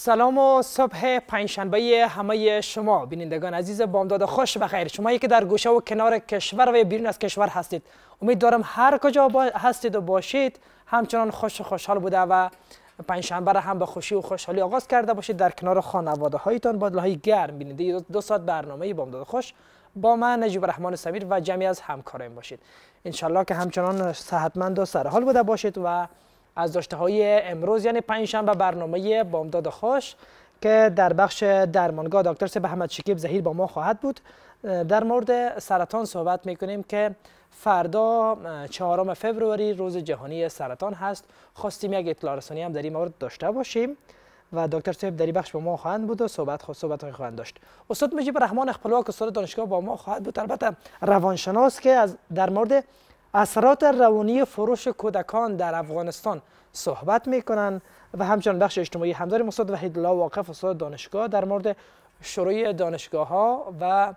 سلام و صبح پنجشنبه همه شما بینندگان عزیز، بامداد خوش بخیر. شما که در گوشه و کنار کشور و بیرون از کشور هستید، امیدوارم هر کجا هستید و باشید همچنان خوش و خوشحال بوده و پنجشنبه را هم به خوشی و خوشحالی آغاز کرده باشید در کنار خانواده هایتان با دلهای گرم. بیننده 2 ساعت برنامه بامداد خوش با من نجیب رحمان سمیر و جمعی از همکاران باشید. انشالله که همچنان صحتمند و سرحال بوده باشید و از داشته های امروز یعنی پنجشنبه برنامه بامداد خوش که در بخش درمانگاه دکتر سیب احمد شکیب ظهیر با ما خواهد بود. در مورد سرطان صحبت میکنیم که فردا 4 فوریه روز جهانی سرطان هست. خواستیم یک اطلاع رسانی هم در این مورد داشته باشیم و دکتر سیب در این بخش با ما خواهند بود و صحبت خواهند داشت. استاد نجیب رحمان اخپلواک استاد دانشگاه با ما خواهد بود، البته روانشناس که در مورد اثرات روانی فروش کودکان در افغانستان صحبت میکنن و همچنان بخش اجتماعی هم داریم. استاد وحید الله واقف استاد دانشگاه در مورد شروع دانشگاه ها و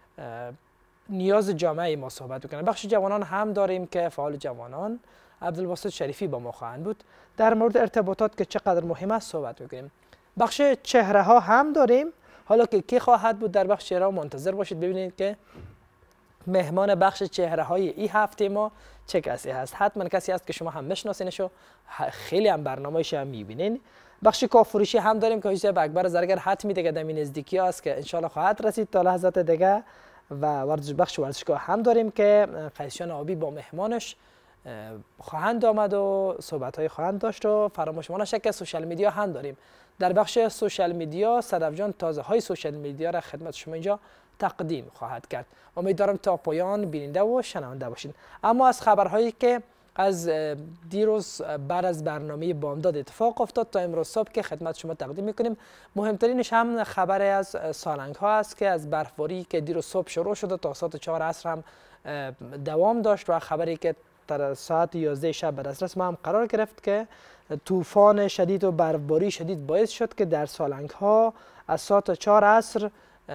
نیاز جامعه ما صحبت میکنن. بخش جوانان هم داریم که فعال جوانان عبدالباسط شریفی با ما خواهند بود در مورد ارتباطات که چقدر مهم است صحبت میکنیم. بخش چهره ها هم داریم، حالا که کی خواهد بود در بخش چهره ها منتظر باشید ببینید که مهمان بخش چهره های این هفته ما چه کسی هست. حتما کسی هست که شما هم میشناسینش و خیلی هم برنامه‌اش هم میبینین. بخش کافروشی هم داریم که حساب اکبر زرگر حتمی دیگه در این نزدیکی است که انشالله خواهد رسید تا لحظات دیگه و بخش ورزشگاه هم داریم که قیسیان آبی با مهمانش خواهند آمد و صحبت‌های خواهند داشت و فراموش نشه که سوشال میدیا هم داریم. در بخش سوشال میدیا صدف جان تازه های سوشال میدیا را خدمت شما اینجا تقدیم خواهد کرد. امیدوارم تا پایان بیننده و شنونده باشین. اما از خبرهایی که از دیروز بعد از برنامه بامداد اتفاق افتاد تا امروز صبح که خدمت شما تقدیم میکنیم، مهمترینش هم خبر از سالنگ ها است که از برفباری که دیروز صبح شروع شده تا ساعت 4 عصر هم دوام داشت و خبری که در ساعت 11 شب به دسترس ما هم قرار گرفت که طوفان شدید و برفباری شدید باعث شد که در سالنگ ها از ساعت 4 عصر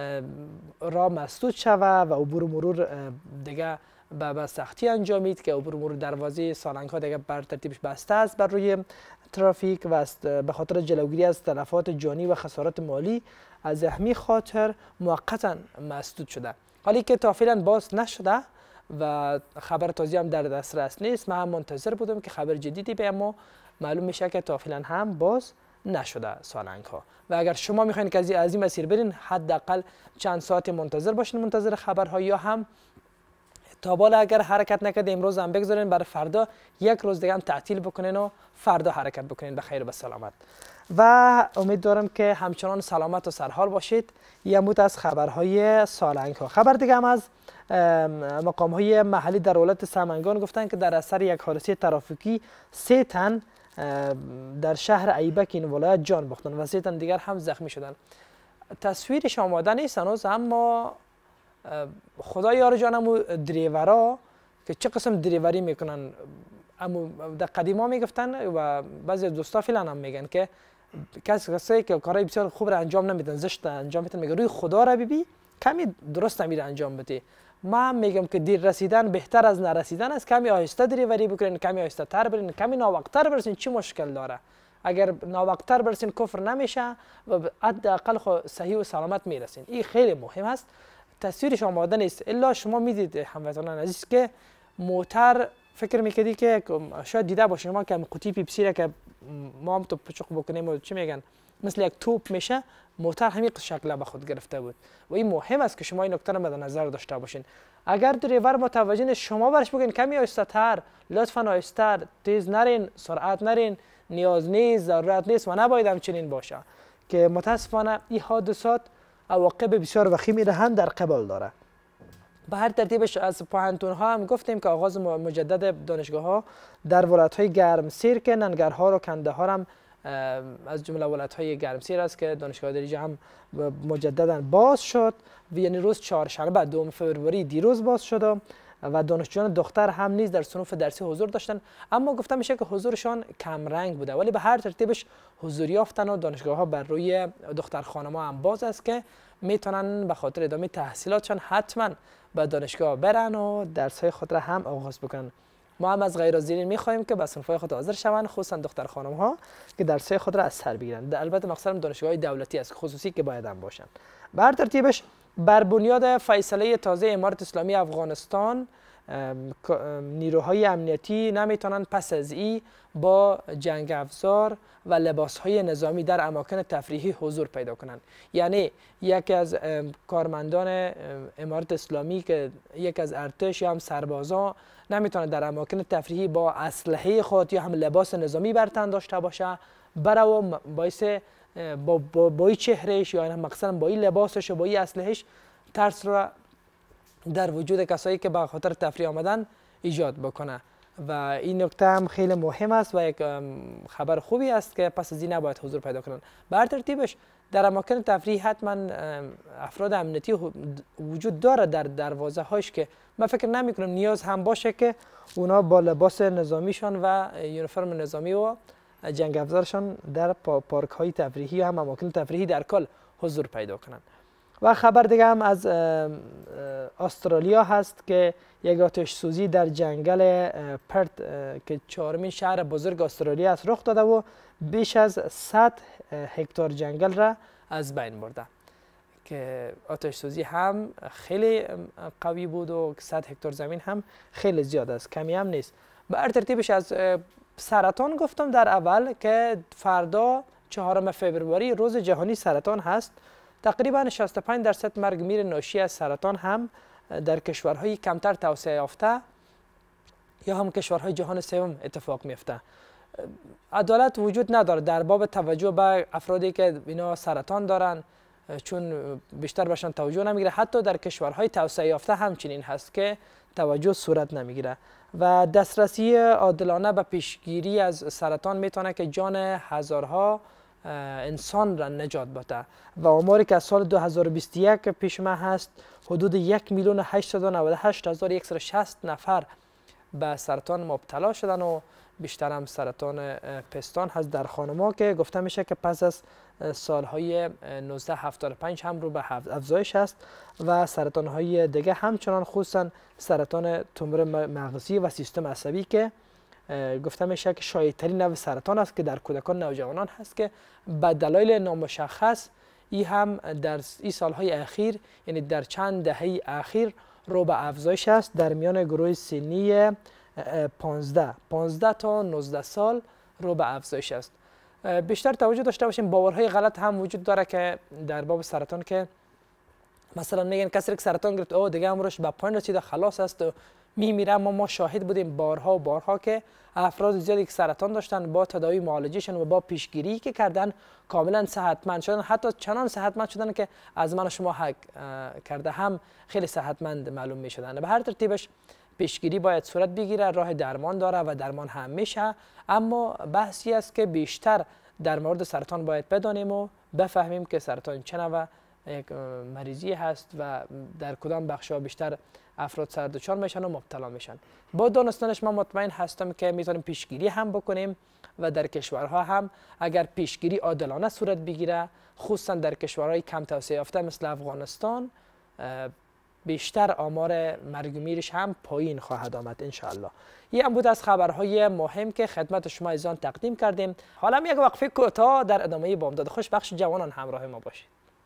راه مسدود شود و عبور و مرور دیگه به سختی انجامید که عبور و مرور دروازه سالنگ ها دیگه بر ترتیبش بسته است بر روی ترافیک و به خاطر جلوگیری از تلفات جانی و خسارات مالی از همین خاطر موقتا مسدود شده. حالی که تا فعلا باز نشده و خبر تازه هم در دسترس نیست، من هم منتظر بودم که خبر جدیدی به ما معلوم میشه که تا فعلا هم باز نشده سالنگ ها و اگر شما میخواین که از این مسیر برین حداقل چند ساعت منتظر باشین، منتظر خبرها، یا هم تا بالا اگر حرکت نکرده امروز هم بگذارین برای فردا یک روز دیگه هم تعطیل بکنین و فردا حرکت بکنین به خیر و به سلامت. و امیدوارم که همچنان سلامت و سرحال باشید. یه مود از خبرهای سالنگ ها. خبر دیگه هم از مقام های محلی در ولایت سمنگان گفتن که در اثر یک حادثه ترافیکی 3 تن در شهر ایبک این ولایت جان باختن و 3 تن دیگر هم زخمی شدن. تصویرش آماده نیست هنوز، اما خدا یار جانم دریورا که چه قسم دریوری میکنن. اما در قدیما میگفتن و بعضی دوستا فعلا هم میگن که کسی که کارهای بسیار خوب را انجام نمیدن، زشت انجام میدن، میگه روی خدا را ببین کمی درست نمیره انجام بده. من میگم که دیر رسیدن بهتر از نرسیدن است. کمی آهسته دریوری بکنین، کمی آهسته تر برین، کمی ناوقتتر برسین. چی مشکل داره؟ اگر ناوقتتر برسین کفر نمیشه و حداقل خود صحیح و سلامت میرسین. این خیلی مهم است. تصویرش آماده نیست الا شما میدید هموطنان عزیز که موتر فکر میکردی که شاید دیده باشین شما که قوطی پیپسی را که ما هم تو پچق بکنیم و چی میگن مثل یک توپ میشه، موتر همین شکل به خود گرفته بود و این مهم است که شما این نکته را مد نظر داشته باشین. اگر دریور متوجه نیست شما برش بگین کمی آهسته تر، لطفا آهسته، تیز نرین، سرعت نرین، نیاز نیست، ضرورت نیست و نباید همچنین باشه که متاسفانه این حادثات عواقب بسیار وخیمی را هم در قبال داره. به هر ترتیبش از پوهنتون ها هم گفتیم که آغاز مجدد دانشگاه ها در ولایت های گرمسیر که ننگرهار و کندهار هم از جمله ولایت های گرمسیر است که دانشگاه دریجه هم مجددا باز شد و یعنی روز چهارشنبه 2 فوریه دیروز باز شد و دانشجویان دختر هم نیز در صنوف درسی حضور داشتن، اما گفته میشه که حضورشان کم رنگ بوده، ولی به هر ترتیبش حضور یافتن و دانشگاه ها بر روی دختر خانم‌ها هم باز است که میتونن به خاطر ادامه تحصیلاتشان حتما به دانشگاه برن و درس های خود را هم آغاز بکنن. ما هم از غیر حاضرین می‌خواهیم که به صنف‌های خود حاضر شوند، خصوصا دختر خانم‌ها که درس‌های خود را از سر بگیرند. البته مقصدم دانشگاه‌های دولتی است، خصوصی که باید هم باشند. به هر ترتیبش بر بنیاد فیصله تازه امارت اسلامی افغانستان نیروهای امنیتی نمیتونند پس از این با جنگ افزار و لباسهای نظامی در اماکن تفریحی حضور پیدا کنند. یعنی یکی از کارمندان امارت اسلامی که یکی از ارتش یا هم سربازان نمیتونه در اماکن تفریحی با اسلحه خود یا هم لباس نظامی بر تن داشته باشه، برای باعث با این چهرهش یا مثلا با این لباسش و با این اسلحهش ترس را در وجود کسایی که به خاطر تفریح آمدن ایجاد بکنه. و این نکته هم خیلی مهم است و یک خبر خوبی است که پس از این نباید حضور پیدا کنند. به هر ترتیبش در اماکن تفریح حتما افراد امنیتی وجود داره در دروازه هاش که من فکر نمی کنم نیاز هم باشه که اونا با لباس نظامیشان و یونیفرم نظامی و جنگ افزارشان در پارک های تفریحی و هم اماکن تفریحی در کل حضور پیدا کنند. و خبر دیگه هم از استرالیا هست که یک آتش سوزی در جنگل پرت که 4مین شهر بزرگ استرالیا است رخ داده و بیش از 100 هکتار جنگل را از بین برده که آتش سوزی هم خیلی قوی بود و 100 هکتار زمین هم خیلی زیاد است، کمی هم نیست. به هر ترتیبش از سرطان گفتم در اول که فردا 4 فوریه روز جهانی سرطان هست. تقریبا 65% مرگ میر ناشی از سرطان هم در کشورهای کمتر توسعه یافته یا هم کشورهای جهان سوم اتفاق میفته. عدالت وجود نداره در باب توجه به افرادی که اینا سرطان دارن، چون بیشتر بهشان توجه نمیگیره. حتی در کشورهای توسعه یافته همچنین هست که توجه صورت نمیگیره. و دسترسی عادلانه به پیشگیری از سرطان میتونه که جان هزارها انسان را نجات بده. و آماری که از سال 2021 پیش ما هست حدود 1,898,160 نفر به سرطان مبتلا شدن و بیشتر هم سرطان پستان هست در خانم‌ها که گفته میشه که پس از سالهای 1975 هم رو به افزایش است. و سرطان‌های دیگه همچنان خصوصا سرطان تومور مغزی و سیستم عصبی که گفته میشه که شایع‌ترین نوع سرطان است که در کودکان نوجوانان هست که به دلایل نامشخص این هم در این سالهای اخیر یعنی در چند دهه اخیر رو به افزایش است در میان گروه سنی 15 تا 19 سال رو به افزایش است. بیشتر توجه داشته باشیم باورهای غلط هم وجود داره که در باب سرطان که مثلا میگن کسی که سرطان گرفت او دیگه عمرش به پایین رسیده خلاص است و میمیره. ما شاهد بودیم بارها و بارها که افراد زیادی که سرطان داشتن با تداوی معالجهشون و با پیشگیری که کردن کاملا صحتمند شدن، حتی چنان صحتمند شدن که از من و شما حق کرده هم خیلی صحتمند معلوم می شدن. به هر ترتیبش پیشگیری باید صورت بگیره، راه درمان داره و درمان هم میشه، اما بحثی است که بیشتر در مورد سرطان باید بدانیم و بفهمیم که سرطان چه نوع یک مریضی هست و در کدام بخش‌ها بیشتر افراد سر دچار میشن و مبتلا میشن. با دانستنش من مطمئن هستم که میتونیم پیشگیری هم بکنیم و در کشورها هم اگر پیشگیری عادلانه صورت بگیره، خصوصا در کشورهای کم توسعه یافته مثل افغانستان، بیشتر آمار مرگ و میرش هم پایین خواهد آمد ان شاء الله. این هم بود از خبرهای مهم که خدمت شما عزیزان تقدیم کردیم. حالا یک وقفه کوتاه در ادامه بامداد خوش بخش جوانان همراه ما باشید.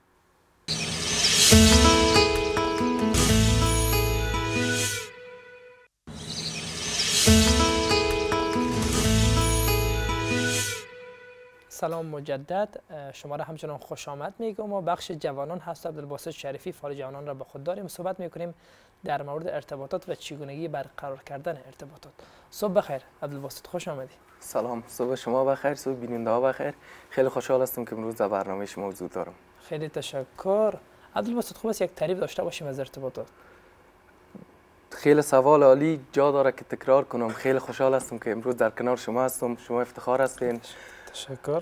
سلام مجدد، شما را همچنان خوش آمد میگم و بخش جوانان هست. عبدالباسط شریفی فعال جوانان را به خود داریم. صحبت میکنیم در مورد ارتباطات و چگونگی برقرار کردن ارتباطات. صبح بخیر عبدالباسط، خوش آمدی. سلام، صبح شما بخیر، صبح بیننده ها بخیر. خیلی خوشحال هستم که امروز در برنامه شما حضور دارم. خیلی تشکر عبدالباسط. خوب است یک تعریف داشته باشیم از ارتباطات. خیلی سوال عالی جا داره که تکرار کنم. خیلی خوشحال هستم که امروز در کنار شما هستم. شما افتخار هستین. تشکر.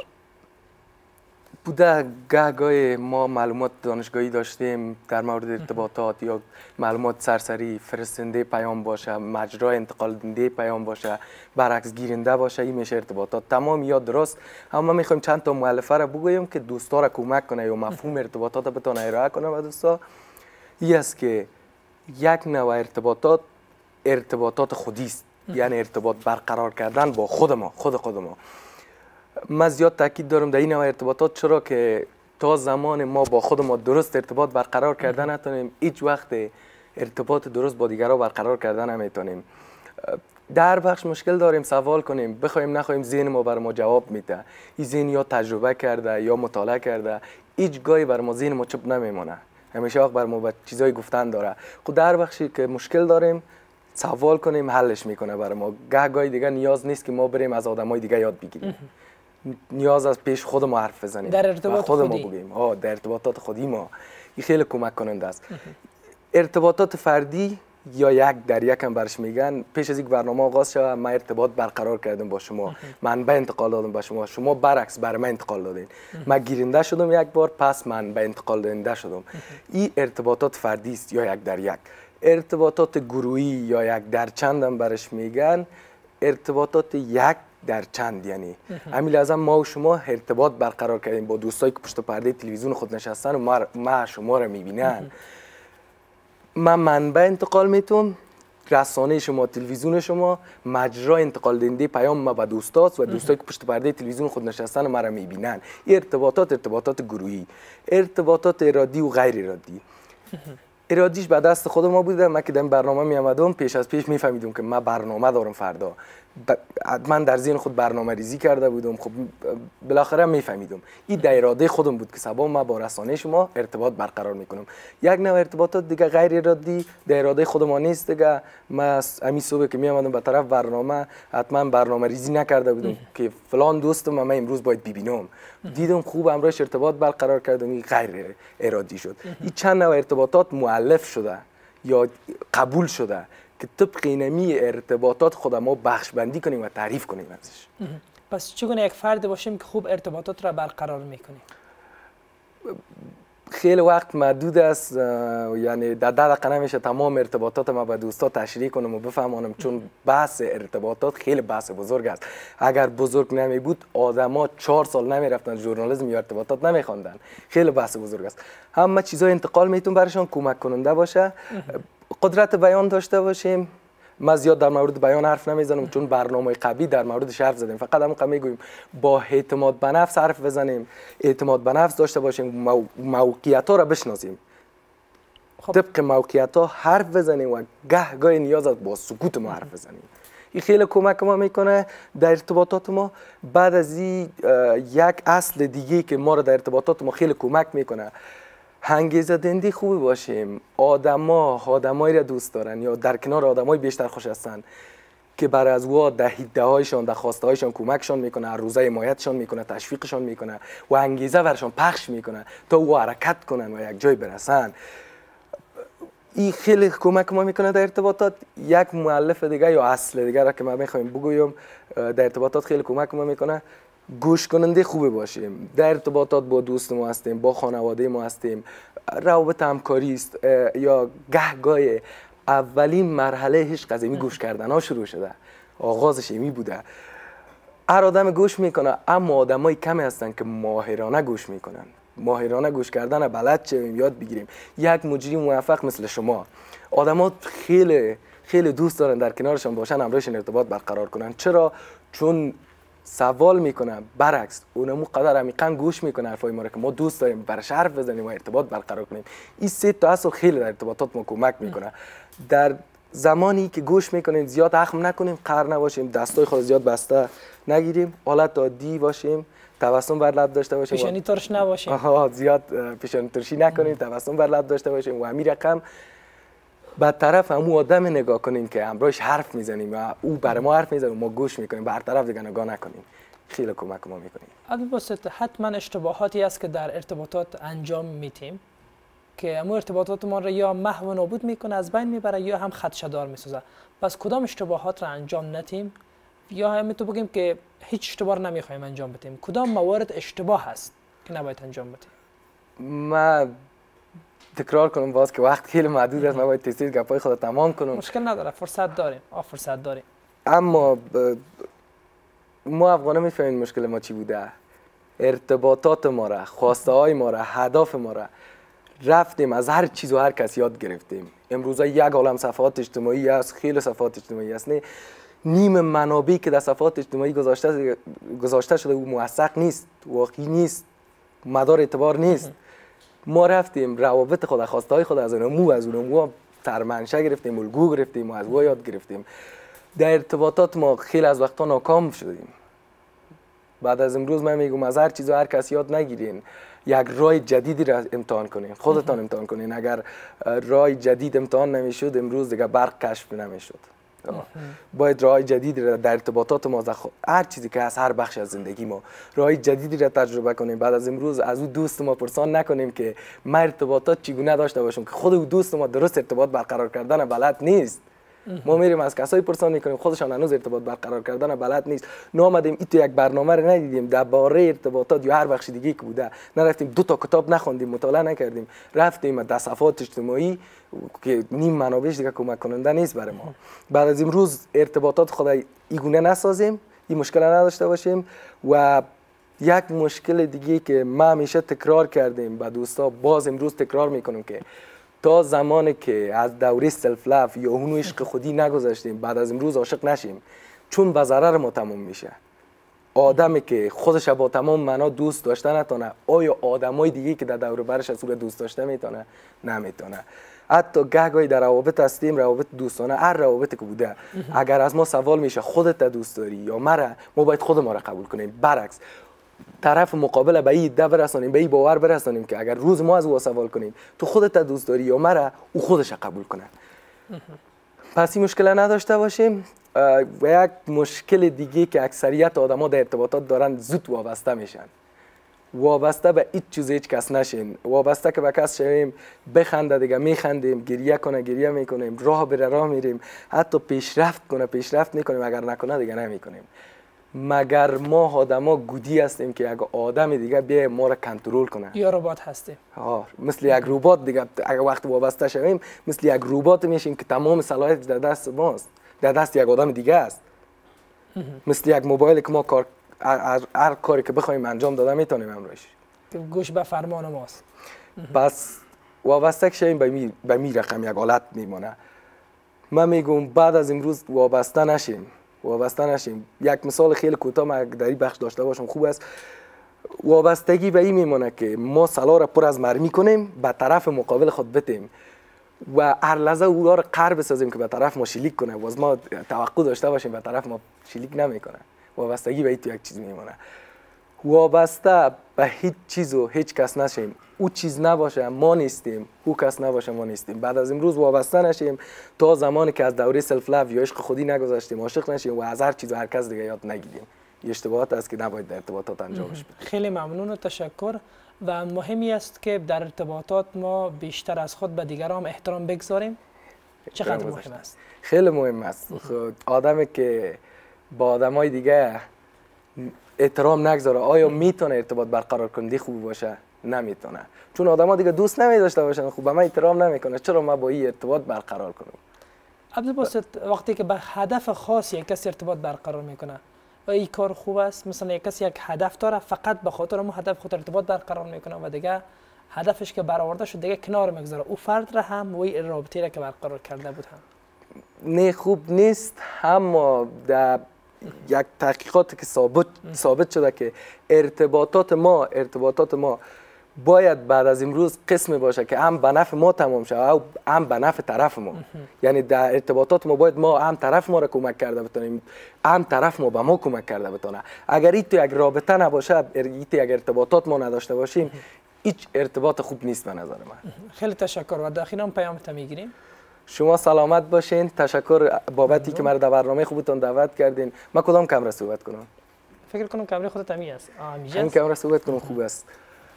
بوده گاهی ما معلومات دانشگاهی داشتیم در مورد ارتباطات یا معلومات سرسری، فرستنده پیام باشه، مجرای انتقال دهنده پیام باشه، برعکس گیرنده باشه، این میشه ارتباطات. تمام یا درست، اما ما میخوایم چند تا مؤلفه را بگویم که دوستا را کمک کنه یا مفهوم ارتباطات بتونه ارائه کنه و دوستا. این است که یک نوع ارتباطات خودی است یعنی ارتباط برقرار کردن با خود ما، خود ما. من زیاد تاکید دارم در این نوع ارتباطات، چرا که تا زمان ما با خود ما درست ارتباط برقرار کردن نتونیم، هیچ وقت ارتباط درست با دیگران برقرار کردن نمیتونیم. در بخش مشکل داریم سوال کنیم، بخوایم نخوایم ذهن ما بر ما جواب میده. این ذهن یا تجربه کرده یا مطالعه کرده، هیچ گاهی بر ما ذهن ما چوب نمیمونه، همیشه وقت بر ما با چیزای گفتن داره. خود در بخشی که مشکل داریم سوال کنیم حلش میکنه بر ما. گاهی دیگه نیاز نیست که ما بریم از آدمای دیگه یاد بگیریم، نیاز از پیش خود ما حرف بزنیم، در ارتباط خود ما خودی. بگیم. در ارتباطات خودی ما این خیلی کمک کننده است. ارتباطات فردی یا یک در یک هم برش میگن. پیش از یک برنامه آغاز شد من ارتباط برقرار کردم با شما، منبع انتقال دادم با شما، شما برعکس بر من انتقال دادین. من گیرنده شدم یک بار، پس من به انتقال دهنده شدم. این ارتباطات فردی است یا یک در یک. ارتباطات گروهی یا یک در چند هم برش میگن. ارتباطات یک در چند، یعنی همین لازم ما و شما ارتباط برقرار کردیم با دوستایی که پشت پرده تلویزیون خود نشستن و ما شما رو میبینن. من منبع انتقال میتونم، رسانه شما، تلویزیون شما مجرا انتقال دهنده پیام ما به دوستاست و دوستایی که پشت پرده تلویزیون خود نشستن و ما رو میبینن. این ارتباطات گروهی. ارتباطات ارادی و غیر ارادی. ارادیش به دست خود ما بوده. من که در برنامه می آمدم پیش از پیش میفهمیدم که من برنامه دارم فردا، من در ذهن خود برنامه ریزی کرده بودم. خب بالاخره میفهمیدم این در اراده خودم بود که سبا من با رسانه شما ارتباط برقرار میکنم. یک نوع ارتباطات دیگه غیر ارادی در اراده خود ما نیست دیگه. من همین صبح که می آمدم به طرف برنامه حتما برنامه ریزی نکرده بودم که فلان دوستم من امروز باید ببینم، دیدم خوب امروز ارتباط برقرار کردم، این غیر ارادی شد. این چند نوع ارتباطات مؤلف شده یا قبول شده که طبق اینمی ارتباطات خود ما بخش بندی کنیم و تعریف کنیم ازش. پس چگونه یک فرد باشیم که خوب ارتباطات را برقرار میکنیم؟ خیلی وقت محدود است، یعنی در 10 دقیقه نمیشه تمام ارتباطات ما با دوستا تشریح کنم و بفهمانم، چون بحث ارتباطات خیلی بحث بزرگ است. اگر بزرگ نمی بود آدما 4 سال نمیرفتن ژورنالیسم یا ارتباطات نمیخواندن. خیلی بحث بزرگ است. همه چیزای انتقال میتون برشان کمک کننده باشه. قدرت بیان داشته باشیم. من زیاد در مورد بیان حرف نمیزنم چون برنامه قبلی در موردش حرف زدیم. فقط همون میگویم با اعتماد به نفس حرف بزنیم، اعتماد به نفس داشته باشیم، موقعیت ها را بشناسیم. طبق موقعیت ها حرف بزنیم و گاهی نیاز است با سکوت ما حرف بزنیم. این خیلی کمک ما میکنه در ارتباطات ما. بعد از این یک اصل دیگه که ما را در ارتباطات ما خیلی کمک میکنه، انگیزه دهنده خوبی باشیم. آدمایی را دوست دارن یا در کنار آدمای بیشتر خوش هستن که برای از وا در ایده‌هایشان، در خواسته‌هایشان کمکشان میکنه، هر روزه حمایتشان میکنه، تشویقشان میکنه و انگیزه برشان پخش میکنه تا او حرکت کنن و یک جای برسن. این خیلی کمک ما میکنه در ارتباطات. یک مؤلف دیگه یا اصل دیگه را که من میخوام بگویم در ارتباطات خیلی کمک ما میکنه، گوش کننده خوبی باشیم. در ارتباطات با دوست ما هستیم، با خانواده ما هستیم، روابط همکاری است یا گهگاه اولین مرحله عشق از این گوش کردن ها شروع شده، آغازش می بوده. هر آدم گوش میکنه، اما آدمای کمی هستن که ماهرانه گوش میکنن. ماهرانه گوش کردن بلد شویم، یاد بگیریم. یک مجری موفق مثل شما، آدما خیلی دوست دارن در کنارشان باشن، همراهشون ارتباط برقرار کنن. چرا؟ چون سوال میکنه، برعکس اونمو قدر عمیقا گوش میکنه حرفای ما رو که ما دوست داریم برش حرف بزنیم و ارتباط برقرار کنیم. این 3 تا اصل خیلی در ارتباطات ما کمک میکنه. در زمانی که گوش میکنیم زیاد اخم نکنیم، قهر نباشیم، دستای خود زیاد بسته نگیریم، حالت عادی باشیم، تبسم بر لب داشته باشیم، پیشانی ترش نباشیم. زیاد پیشانی ترشی نکنیم، تبسم بر لب داشته باشیم و همین رقم به طرف همون آدم نگاه کنیم که همراهش حرف میزنیم و او برای ما حرف میزنه و ما گوش میکنیم، بر طرف دیگه نگاه نکنیم. خیلی کمک ما میکنیم. البته حتما اشتباهاتی است که در ارتباطات انجام میتیم که همون ارتباطات ما را یا محو و نابود میکنه، از بین میبره، یا هم خدشه‌دار میسازه. پس کدام اشتباهات را انجام نتیم، یا هم تو بگیم که هیچ اشتباه نمیخوایم انجام بدیم؟ کدام موارد اشتباه هست که نباید انجام بدیم؟ ما تکرار کنم باز که وقت خیلی محدود است، من باید تیز گپای خود تمام کنم. مشکل نداره، فرصت داریم. فرصت داریم. اما ما افغانا میفهمیم مشکل ما چی بوده. ارتباطات ما را، خواسته های ما را، هدف ما را رفتیم از هر چیز و هر کس یاد گرفتیم. امروزه یک عالم صفحات اجتماعی است، خیلی صفحات اجتماعی است. نه نیم منابعی که در صفحات اجتماعی گذاشته شده و موثق نیست، واقعی نیست، مدار اعتبار نیست. ما رفتیم روابط خود، خواسته های خود از اونمو ترمنشه گرفتیم، الگو گرفتیم و از او یاد گرفتیم. در ارتباطات ما خیلی از وقتا ناکام شدیم. بعد از امروز من میگم از هر چیز و هر کس یاد نگیرین، یک راه جدیدی را امتحان کنین، خودتان امتحان کنین. اگر راه جدید امتحان نمیشد امروز دیگه برق کشف نمیشد. باید راه جدیدی را در ارتباطات ما، هر چیزی که از هر بخش از زندگی ما راه جدیدی را تجربه کنیم. بعد از امروز از او دوست ما پرسان نکنیم که ما ارتباطات چگونه داشته باشیم که خود او دوست ما درست ارتباط برقرار کردن بلد نیست. ما میریم از کسایی پرسان میکنیم خودشان هنوز ارتباط برقرار کردن بلد نیست. نامدیم این تو یک برنامه رو ندیدیم درباره ارتباطات یا هر بخش دیگه که بوده، نرفتیم 2 تا کتاب نخوندیم، مطالعه نکردیم، رفتیم در صفحات اجتماعی که نیم منابعش دیگه کمک کننده نیست برای ما. بعد از امروز ارتباطات خود ایگونه نسازیم، این مشکل نداشته باشیم. و یک مشکل دیگه که ما همیشه تکرار کردیم با دوستا، باز امروز تکرار میکنیم که تا زمانی که از دوره سلف لاف یا اون عشق خودی نگذاشتیم، بعد از امروز عاشق نشیم، چون به ضرر ما تموم میشه. آدمی که خودش با تمام معنا دوست داشته نتونه، آیا آدمای دیگه که در دور برش از او دوست داشته میتونه؟ نمیتونه. حتی گاهی در روابط هستیم، روابط دوستانه، هر روابطی که بوده، اگر از ما سوال میشه خودت دوست داری یا مرا، ما باید خود ما را قبول کنیم. برعکس طرف مقابل به این ایده برسانیم، به این باور برسانیم که اگر روز ما از او سوال کنیم تو خودت دوست داری یا مرا، او خودش قبول کنه. پس این مشکل نداشته باشیم. و یک مشکل دیگه که اکثریت آدما در ارتباطات دارن، زود وابسته میشن. وابسته به هیچ چیز هیچ کس نشین. وابسته که به کس شویم بخنده دیگه میخندیم، گریه کنه گریه میکنیم، راه بره راه میریم، حتی پیشرفت کنه پیشرفت میکنیم، اگر نکنه دیگه نمیکنیم. مگر ما آدما گودی هستیم که اگه آدم دیگه بیه ما را کنترل کنه؟ یا ربات هستیم؟ مثل یک ربات دیگه. اگه وقت وابسته شویم مثل یک ربات میشیم که تمام صلاحیت در دست ماست، در دست یک آدم دیگه است. مثل یک موبایل که ما هر کاری که بخوایم انجام داده میتونیم امروز، گوش به فرمان ماست. پس وابسته شویم به می رقم یک حالت میمونه. من میگم بعد از امروز وابسته نشیم. یک مثال خیلی کوتاه من در این بخش داشته باشم خوب است. وابستگی به این میمونه که ما سلاح را پر از مرمی کنیم، به طرف مقابل خود بتیم و هر لحظه او را قرب بسازیم که به طرف ما شلیک کنه، باز ما توقع داشته باشیم به طرف ما شلیک نمیکنه. وابستگی به این تو یک چیز میمونه. وابسته به هیچ چیز و هیچ کس نشیم. او چیز نباشه ما نیستیم، او کس نباشه ما نیستیم. بعد از امروز وابسته نشیم تا زمانی که از دوره سلف لاف یا عشق خودی نگذاشتیم، عاشق نشیم و از هر چیز و هر کس دیگه یاد نگیریم. این اشتباهات است که نباید در ارتباطات انجامش بدیم. خیلی ممنون و تشکر. و مهمی است که در ارتباطات ما بیشتر از خود به دیگران احترام بگذاریم. چقدر مهم است؟ خیلی مهم است. آدمی که با آدمای دیگه احترام نگذاره آیا میتونه ارتباط برقرار کننده خوب باشه؟ نمیتونه. چون آدما دیگه دوست نمی‌داشته باشن، خوب به من احترام نمیکنه، چرا من با این ارتباط برقرار کنم؟ عبدالباسط، وقتی که به هدف خاص یک کسی ارتباط برقرار میکنه و این کار خوب است، مثلا یک کسی یک هدف داره، فقط به خاطر اون هدف خود ارتباط برقرار میکنه و دیگه هدفش که برآورده شد دیگه کنار میگذاره، او فرد را هم و این رابطه را که برقرار کرده بود هم نه خوب نیست. اما در یک تحقیقات که ثابت شده که ارتباطات ما باید بعد از امروز قسمی باشه که هم به نفع ما تمام شه و هم به نفع طرف ما. یعنی در ارتباطات ما باید ما هم طرف ما را کمک کرده بتونیم، هم طرف ما به ما کمک کرده بتونه. اگر این تو یک رابطه نباشه، این تو یک ارتباطات ما نداشته باشیم، هیچ ارتباط خوب نیست به نظر من. خیلی تشکر و داخل پیام تا میگیریم. شما سلامت باشین. تشکر بابتی که مرا در برنامه خوبتون دعوت کردین. من کدام کامera صحبت کنم؟ فکر کنم کامera خودت همی است. این کامera صحبت کنم خوب است.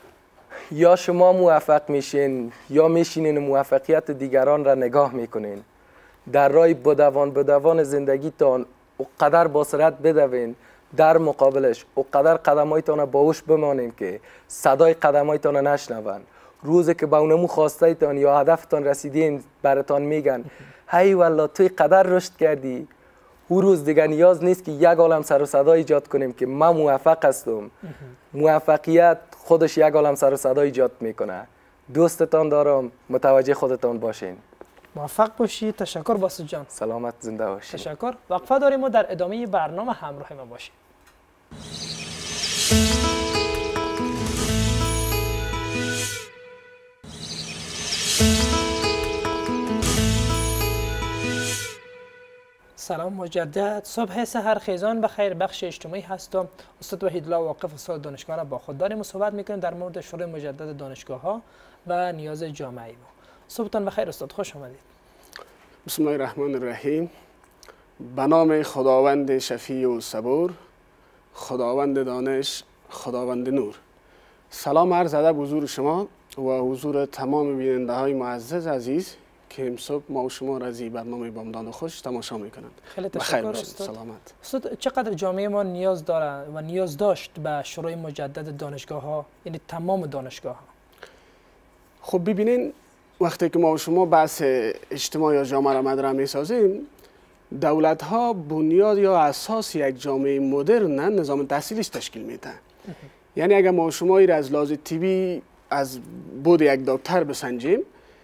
یا شما موفق میشین یا میشینین موفقیت دیگران را نگاه میکنین. در راه بدوان زندگیتان اقدر با سرعت بدوین، در مقابلش اقدر قدمایتان باوش بمانین که صدای قدمایتان نشنون. روزی که به اونمو خواستایتان یا هدفتان رسیدین براتان میگن هی والله توی قدر رشد کردی، اون روز دیگه نیاز نیست که یک عالم سر و صدا ایجاد کنیم که من موفق هستم. موفقیت خودش یک عالم سر و صدا ایجاد میکنه. دوستتان دارم، متوجه خودتان باشین. موفق باشید. تشکر باسط جان. سلامت زنده باشید. تشکر. وقفه داریم و در ادامه برنامه همراه ما باشید. سلام مجدد، صبح سحرخیزان بخیر. بخش اجتماعی هستم. استاد وحیدالله واقف استاد دانشگاه را با خود داریم و صحبت میکنیم در مورد شروع مجدد دانشگاه ها و نیاز جامعه ما. صبحتان بخیر استاد، خوش آمدید. بسم الله الرحمن الرحیم. به نام خداوند شفیع و صبور، خداوند دانش، خداوند نور. سلام عرض ادب حضور شما و حضور تمام بیننده های معزز عزیز که امصبح ما و شما را از برنامه بامداد خوش تماشا میکنند. خیلی تشکر استاد. سلامت. استاد، چقدر جامعه ما نیاز داره و نیاز داشت به شروع مجدد دانشگاه ها، یعنی تمام دانشگاه ها؟ خب ببینین، وقتی که ما و شما بحث اجتماع یا جامعه را مطرح میسازیم، دولت ها بنیاد یا اساس یک جامعه مدرن نظام تحصیلیش تشکیل میده. یعنی اگر ما و شما را از لحاظ طبی از بود یک دکتر بسنجیم،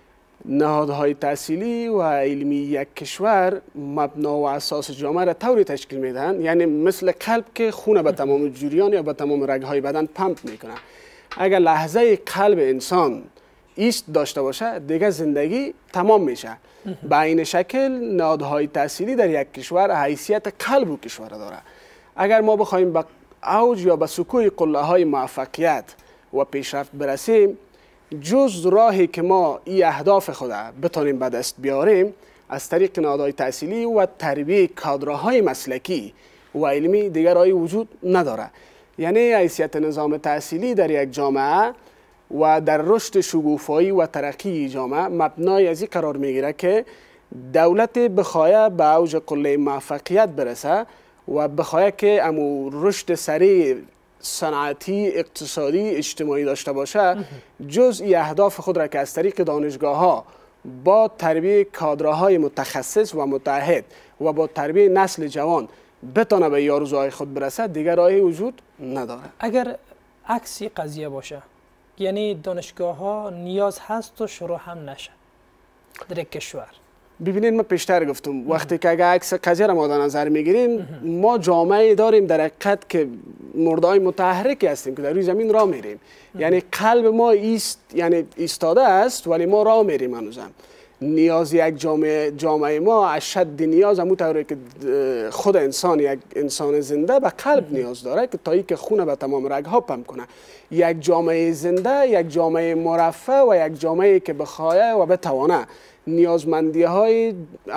نهادهای تحصیلی و علمی یک کشور مبنا و اساس جامعه را طوری تشکیل میدن، یعنی مثل قلب که خون به تمام جریان یا به تمام رگهای بدن پمپ میکنه. اگر لحظه قلب انسان ایست داشته باشه دیگه زندگی تمام میشه. به این شکل نهادهای تحصیلی در یک کشور حیثیت قلب و کشور داره. اگر ما بخوایم به اوج یا به سکوی قله های موفقیت و پیشرفت برسیم، جز راهی که ما این اهداف خود بتونیم به دست بیاریم از طریق نهادهای تحصیلی و تربیه کادرهای مسلکی و علمی، دیگر راهی وجود نداره. یعنی حیثیت نظام تحصیلی در یک جامعه و در رشد شکوفایی و ترقی جامعه مبنای از این قرار میگیره که دولت بخواه به اوج قله موفقیت برسه و بخواه که امو رشد سریع صنعتی، اقتصادی، اجتماعی داشته باشه، جز این اهداف خود را که از طریق دانشگاه ها با تربیه کادرهای متخصص و متعهد و با تربیه نسل جوان بتونه به آرزوهای خود برسه، دیگر راهی وجود نداره. اگر عکسی قضیه باشه، یعنی دانشگاه ها نیاز هست و شروع هم نشه در یک کشور، ببینید من پیشتر گفتم وقتی که اگر عکس قضیه را ما در نظر میگیریم، ما جامعه داریم در حقیقت که مرده‌های متحرکی هستیم که در روی زمین راه میریم. یعنی قلب ما یعنی ایستاده است ولی ما راه میریم هنوزم. نیاز یک جامعه ما اشد نیاز همون طوری که خود انسان، یک انسان زنده به قلب نیاز داره که تا که خون به تمام رگ‌ها پمپ کنه. یک جامعه زنده، یک جامعه مرفه و یک جامعه که بخواه و بتوانه نیازمندی های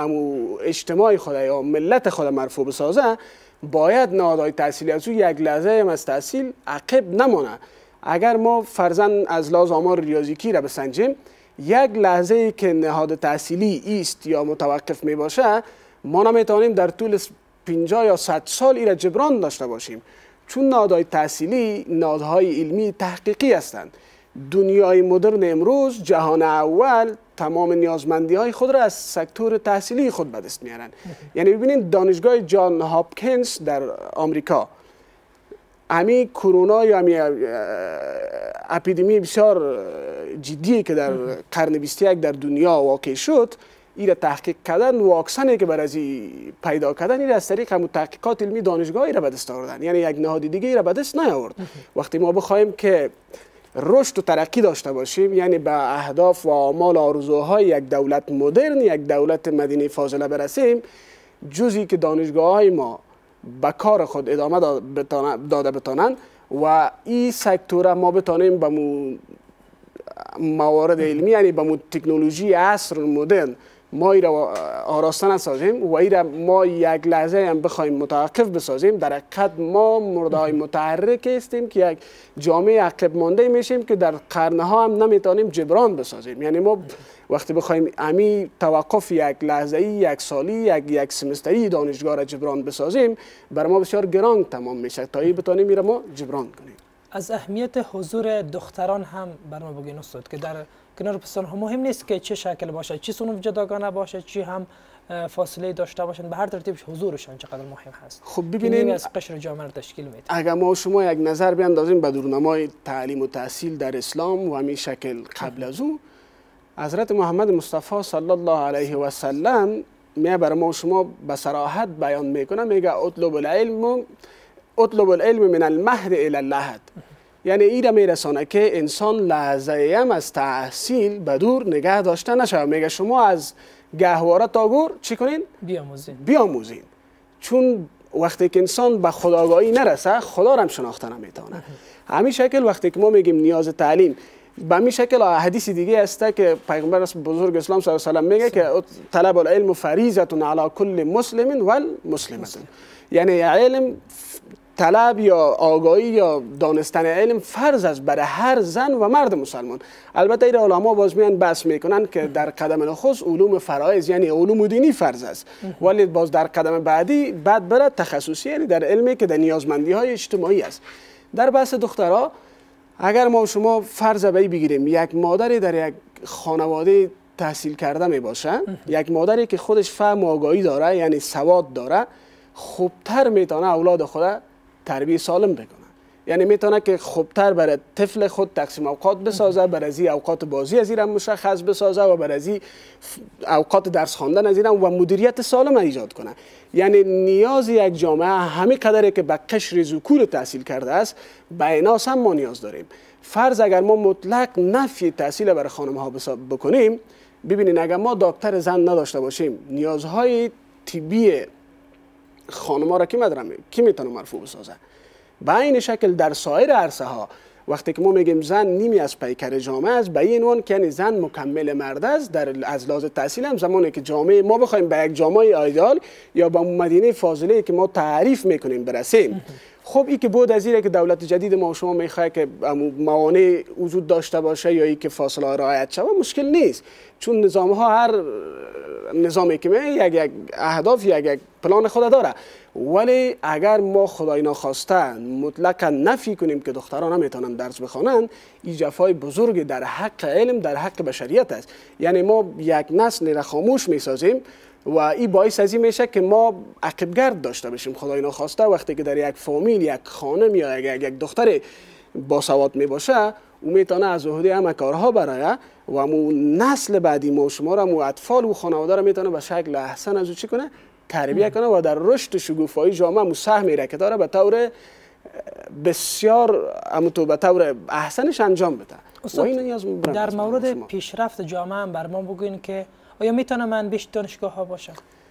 اجتماعی خود یا ملت خود مرفوع بسازه، باید نهادهای تحصیلی از او یک لحظه هم از تحصیل عقب نمانه. اگر ما فرضاً از لحاظ آمار ریاضیکی را بسنجیم، یک لحظه که نهاد تحصیلی ایست یا متوقف می باشه، ما نمیتونیم در طول 50 یا 100 سال این را جبران داشته باشیم، چون نهادهای تحصیلی نهادهای علمی تحقیقی هستند. دنیای مدرن امروز، جهان اول، تمام نیازمندی های خود را از سکتور تحصیلی خود به دست میارن. یعنی ببینید دانشگاه جان هاپکینز در آمریکا، امی کرونا یا امی اپیدمی بسیار جدی که در قرن 21 در دنیا واقع شد، این را تحقیق کردن، واکسنی که برای پیدا کردن، این را از طریق همون تحقیقات علمی دانشگاهی را به دست آوردن. یعنی یک نهاد دیگه ای را به دست نیاورد. وقتی ما بخوایم که رشد و ترقی داشته باشیم، یعنی به اهداف و آمال آرزوهای یک دولت مدرن، یک دولت مدینه فاضله برسیم، جزی که دانشگاه های ما به کار خود ادامه داده بتانند و این سکتور ما بتانیم به موارد علمی، یعنی به تکنولوژی عصر مدرن ما ای را آراسته نسازیم و ای را ما یک لحظه هم بخوایم متوقف بسازیم، در حقیقت ما مرده‌های متحرک هستیم که یک جامعه عقب مانده میشیم که در قرنها هم نمیتونیم جبران بسازیم. یعنی ما وقتی بخوایم امی توقف یک لحظه‌ای، یک سالی، یک سمستری دانشگاه را جبران بسازیم، بر ما بسیار گران تمام میشه تا بتونیم این را ما جبران کنیم. از اهمیت حضور دختران هم بر ما بگین استاد که در کنار پسران هم مهم نیست که چه شکل باشه، چه صنف جداگانه باشه، چی هم فاصله داشته باشن، به هر ترتیب حضورشان چقدر مهم هست. خب ببینید از قشر جامعه را تشکیل میده. اگر ما شما یک نظر بیاندازیم به دورنمای تعلیم و تحصیل در اسلام و همین شکل قبل از او، حضرت محمد مصطفی صلی الله علیه و سلم میگه برای ما شما به صراحت بیان میکنه، میگه اطلب العلم من المهد الی اللحد. یعنی ایره میرسانه که انسان لحظه هم از تحصیل به دور نگه داشته نشه. میگه شما از گهواره تا گور چی کنین؟ بیاموزین. چون وقتی که انسان به خودآگاهی نرسه خدا را هم شناخته نمیتونه. همین شکل وقتی که ما میگیم نیاز تعلیم، به همین شکل حدیث دیگه است که پیغمبر بزرگ اسلام صلی الله علیه و سلم میگه که طلب العلم فریضه علی کل مسلم و المسلمه. یعنی علم، طلب یا آگاهی یا دانستن علم فرض است برای هر زن و مرد مسلمان. البته این علما باز میان بحث میکنن که در قدم نخست علوم فرایض یعنی علوم دینی فرض است، ولی باز در قدم بعدی بعد بره تخصصی یعنی در علمی که در نیازمندی های اجتماعی است. در بحث دخترها اگر ما شما فرض بی بگیریم یک مادری در یک خانواده تحصیل کرده می باشه، یک مادری که خودش فهم و آگاهی داره یعنی سواد داره، خوبتر میتونه اولاد خود تربیت سالم بکنه. یعنی میتونه که خوبتر برای طفل خود تقسیم اوقات بسازه، برای از اوقات بازی از این مشخص بسازه و برای از اوقات درس خواندن از این و مدیریت سالم ایجاد کنه. یعنی نیاز یک جامعه همین قدری که به قشر ذکور تحصیل کرده است به ایناس هم ما نیاز داریم. فرض اگر ما مطلق نفی تحصیل برای خانم ها بکنیم، ببینید اگر ما دکتر زن نداشته باشیم نیازهای طبی خانم ها را کی میتونه مرفوع بسازه؟ به این شکل در سایر عرصه ها وقتی که ما میگیم زن نیمی از پیکر جامعه است، به این عنوان که یعنی زن مکمل مرد است. در از لحاظ تحصیل هم زمانی که جامعه ما بخوایم به یک جامعه ایدئال یا به مدینه فاضله که ما تعریف میکنیم برسیم، خب این که بود از اینه که دولت جدید ما شما میخواد که موانع وجود داشته باشه یا این که فاصله رعایت شود، مشکل نیست. چون نظام ها هر نظامی که یک اهداف یک پلان خود داره. ولی اگر ما خدای ناخواسته مطلقا نفی کنیم که دختران نمیتونن درس بخوانند، این جفای بزرگ در حق علم، در حق بشریت است. یعنی ما یک نسل را خاموش میسازیم و این باعث از این میشه که ما عقبگرد داشته باشیم. خدای ناخواسته وقتی که در یک فامیل یک خانم یا یک دختر باسواد می باشه، او میتونه از عهده همه کارها برایه و امو نسل بعدی ما شما را، امو اطفال و خانواده را میتونه به شکل احسن از او چی کنه؟ تربیه کنه و در رشد و شکوفایی جامعه امو سهمی را که داره به طور بسیار به طور احسنش انجام بده. و این نیاز در مورد پیشرفت جامعه هم بر ما بگوین که آیا میتونه منبع دانشگاه ها باشه؟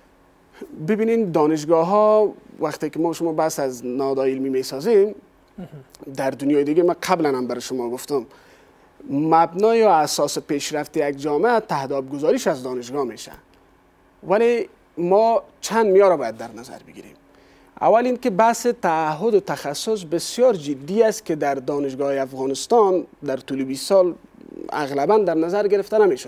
ببینین دانشگاه ها وقتی که ما شما بحث از نهادهای علمی میسازیم در دنیای دیگه، ما قبلا هم برای شما گفتم مبنای و اساس پیشرفت یک جامعه تهداب گذاریش از دانشگاه میشه. ولی ما چند معیار را باید در نظر بگیریم. اول این که بحث تعهد و تخصص بسیار جدی است که در دانشگاه افغانستان در طول 20 سال اغلبا در نظر گرفته نمیشد.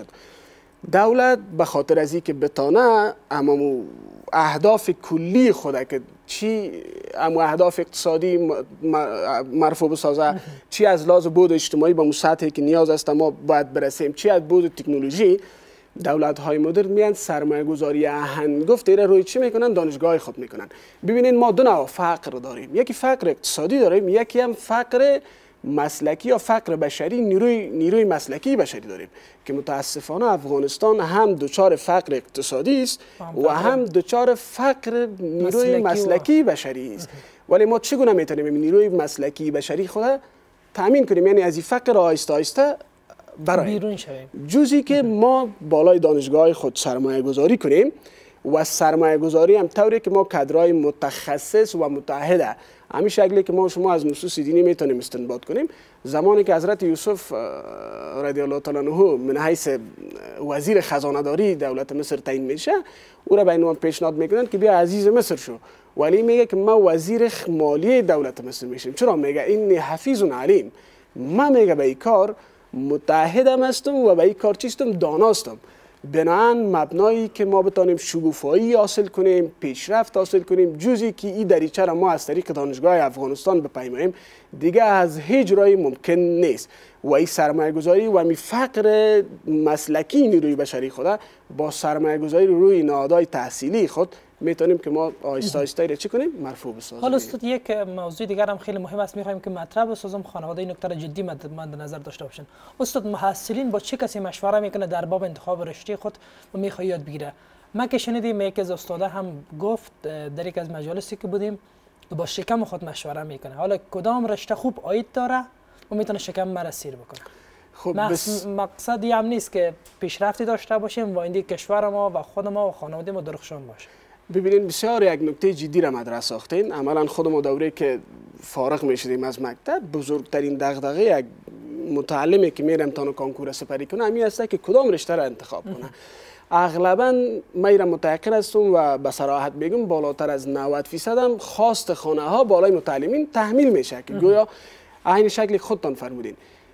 دولت به خاطر از اینکه بتانه امامو اهداف کلی خوده که چی امو اهداف اقتصادی مرفوع بسازه، چی از لحاظ بود اجتماعی به سطحی که نیاز است ما باید برسیم، چی از بود تکنولوژی، دولت های مدرن میان سرمایه گذاری هنگفت را روی چی میکنن؟ دانشگاه خود میکنن. ببینید ما دو نوع فقر داریم، یکی فقر اقتصادی داریم، یکی هم فقر مسلکی یا فقر بشری، نیروی مسلکی بشری داریم که متاسفانه افغانستان هم دچار فقر اقتصادی است و هم دچار فقر نیروی مسلکی بشری است. ولی ما چگونه میتونیم نیروی مسلکی بشری خود تامین کنیم؟ یعنی از این فقر آهسته آهسته بیرون شویم. جزی که ما بالای دانشگاه خود سرمایه گذاری کنیم و سرمایه گذاری هم طوری که ما کادرهای متخصص و متعهد همین شکلی که ما شما از نصوص دینی میتونیم استنباط کنیم. زمانی که حضرت یوسف رضی الله تعالی عنه من حیث وزیر خزانه داری دولت مصر تعیین میشه، او را به عنوان پیشنهاد میکنن که بیا عزیز مصر شو، ولی میگه که ما وزیر مالی دولت مصر میشیم. چرا؟ میگه این حفیظ علیم، من میگه به این کار متعهدم هستم و به این کار چیستم داناستم. بنابراین مبنایی که ما بتانیم شگوفایی حاصل کنیم، پیشرفت حاصل کنیم، جزی که این دریچه را ما از طریق دانشگاه افغانستان بپیماییم دیگه از هیچ راهی ممکن نیست. و این سرمایه گذاری و می فقر مسلکی نیروی بشری خود با سرمایه گذاری روی نهادهای تحصیلی خود میتونیم که ما آهسته آهسته را چی کنیم مرفوع بسازیم. حالا استاد یک موضوع دیگر هم خیلی مهم است، میخوایم که مطرح بسازم، خانواده این نکته را جدی مد نظر داشته باشن. استاد محصلین با چه کسی مشوره میکنه در باب انتخاب رشته خود و میخواد یاد بگیره؟ ما که شنیدیم یکی از استادا هم گفت در یک از مجالسی که بودیم با شکم خود مشوره میکنه. حالا کدام رشته خوب عاید داره و میتونه شکم مرا سیر بکنه؟ خب مقصد هم نیست که پیشرفتی داشته باشیم و این کشور ما و خود ما و خانواده ما درخشان باشه. ببینید بسیار یک نکته جدی را مطرح ساختین. عملا خود ما دوره که فارغ میشدیم از مکتب بزرگترین دغدغه یک متعلمی که میره امتحان کنکور سپری کنه همین است که کدام رشته را انتخاب کنه. اغلبا من متأکد هستم و به صراحت بگم بالاتر از 90% هم خواست خانه ها بالای متعلمین تحمیل میشه که گویا عین شکل خودتان فرمودین.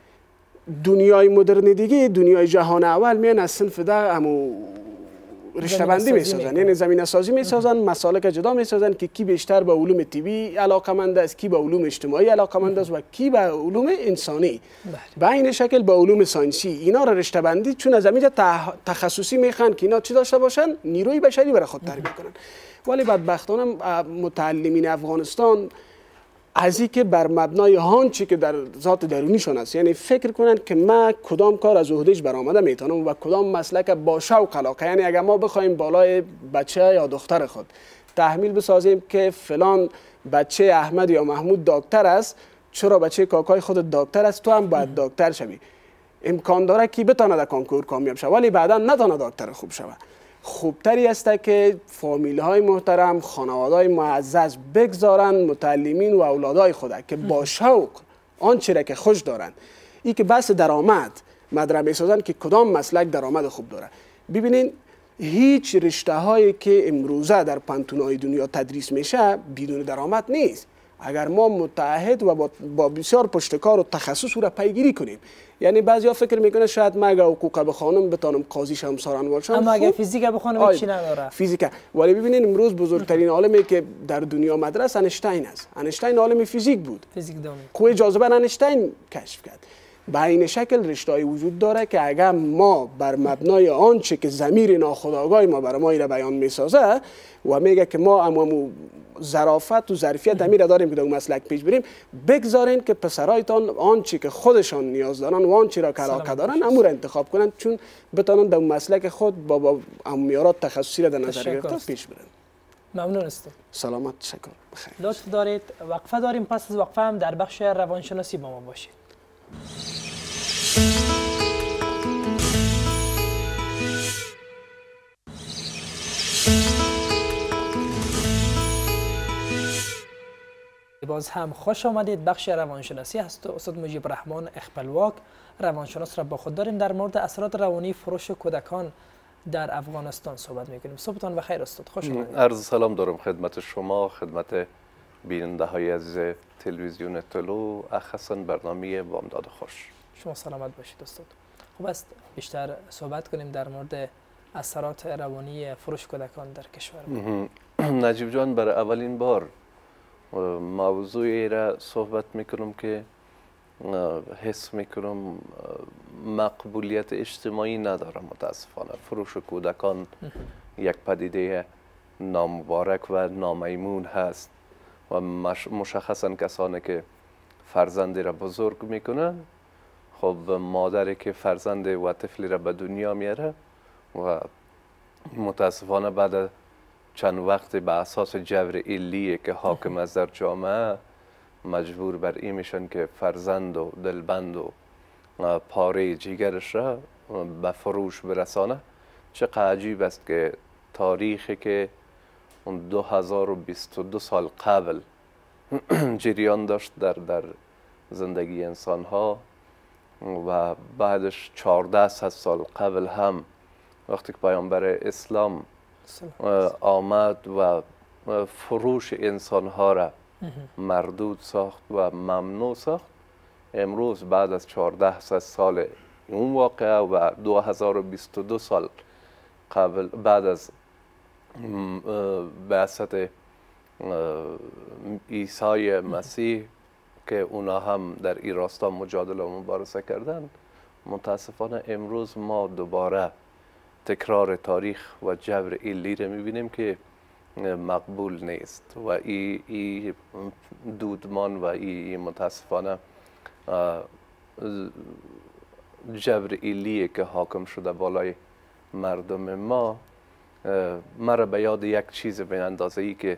دنیای مدرن دیگه، دنیای جهان اول میان از صنف ده همو رشته بندی میسازن، یعنی زمینه سازی میسازن، مسالک جدا میسازن که کی بیشتر به علوم طبی علاقمند است، کی به علوم اجتماعی علاقمند است و کی به علوم انسانی. به این شکل به علوم ساینسی اینا را رشته بندی، چون از اینجا تخصصی میخوان که اینا چی داشته باشن، نیروی بشری برای خود تربیت کنن. ولی بدبختانه متعلمین افغانستان از این که بر مبنای آنچه که در ذات درونیشون است، یعنی فکر کنن که ما کدام کار از عهدهش برآمده میتونم و کدام مسلک با شوق علاقه، یعنی اگر ما بخوایم بالای بچه یا دختر خود تحمیل بسازیم که فلان بچه احمد یا محمود دکتر است، چرا بچه کاکای خود دکتر است تو هم باید دکتر شوی، امکان داره که بتونه در کنکور کامیاب شه ولی بعدا نتونه دکتر خوب شود. خوبتری است که فامیل های محترم، خانواده های معزز بگذارن متعلمین و اولادای خود که با شوق آنچه را که خوش دارن، این که بس درآمد مدرسه میسازن که کدام مسلک درآمد خوب داره. ببینین هیچ رشته هایی که امروزه در پانتونای دنیا تدریس میشه بدون درآمد نیست. اگر ما متعهد و با بسیار پشتکار و تخصص او را پیگیری کنیم. یعنی بعضیا فکر میکنه شاید ما اگه حقوق بخوانم بتونم قاضی شم ساران باشم، اما اگه فیزیک بخوانم چی نداره فیزیک. ولی ببینید امروز بزرگترین عالمی که در دنیا مدرسه انشتین است. انشتین عالم فیزیک بود، فیزیک دانه قوه جاذبه انشتین کشف کرد. به این شکل رشته‌ای وجود داره که اگر ما بر مبنای آنچه که ضمیر ناخودآگاه ما برای ما را بیان میسازه و میگه که ما هم ظرافت و ظرفیت امیر داریم که در اون مسلک پیش بریم، بگذارین که پسرایتان آنچه که خودشان نیاز دارن و آنچه را که علاقه دارن امور انتخاب کنن، چون بتونن در مسلک خود با معیارات تخصصی را در نظر گرفته پیش برن. ممنون است. سلامت، تشکر، بخیر. لطف دارید وقفه داریم، پس از وقفه هم در بخش روانشناسی با ما باشید. باز هم خوش آمدید. بخش روانشناسی هست. استاد مجیب رحمان اخپلواک روانشناس را با خود داریم. در مورد اثرات روانی فروش کودکان در افغانستان صحبت میکنیم. صبحتان بخیر استاد، خوش آمدید. عرض سلام دارم خدمت شما، خدمت بیننده های عزیز تلویزیون طلوع، اخصاً برنامه بامداد خوش. شما سلامت باشید استاد. خوب است بیشتر صحبت کنیم در مورد اثرات روانی فروش کودکان در کشور ما. نجیب جان، برای اولین بار موضوعی را صحبت میکنم که حس میکنم مقبولیت اجتماعی نداره. متاسفانه فروش کودکان یک پدیده نامبارک و نامیمون هست و مشخصا کسانی که فرزندی را بزرگ میکنن، خب مادری که فرزند و طفلی را به دنیا میاره و متاسفانه بعد چند وقت به اساس جبر علیه که حاکم از در جامعه مجبور بر این میشن که فرزند و دلبند و پاره جیگرش را به فروش برسانه. چقدر عجیب است که تاریخی که اون 2022 سال قبل جریان داشت در زندگی انسان ها و بعدش 1400 سال قبل هم وقتی که پیامبر اسلام آمد و فروش انسان ها را مردود ساخت و ممنوع ساخت، امروز بعد از 1400 سال اون واقعه و 2022 سال قبل بعد از بعثت عیسی مسیح که اونا هم در این راستا مجادله و مبارزه کردن، متاسفانه امروز ما دوباره تکرار تاریخ و جبر علی را میبینیم که مقبول نیست و این دودمان و این متاسفانه جبر ایلیه که حاکم شده بالای مردم ما مرا به یاد یک چیز به اندازه ای که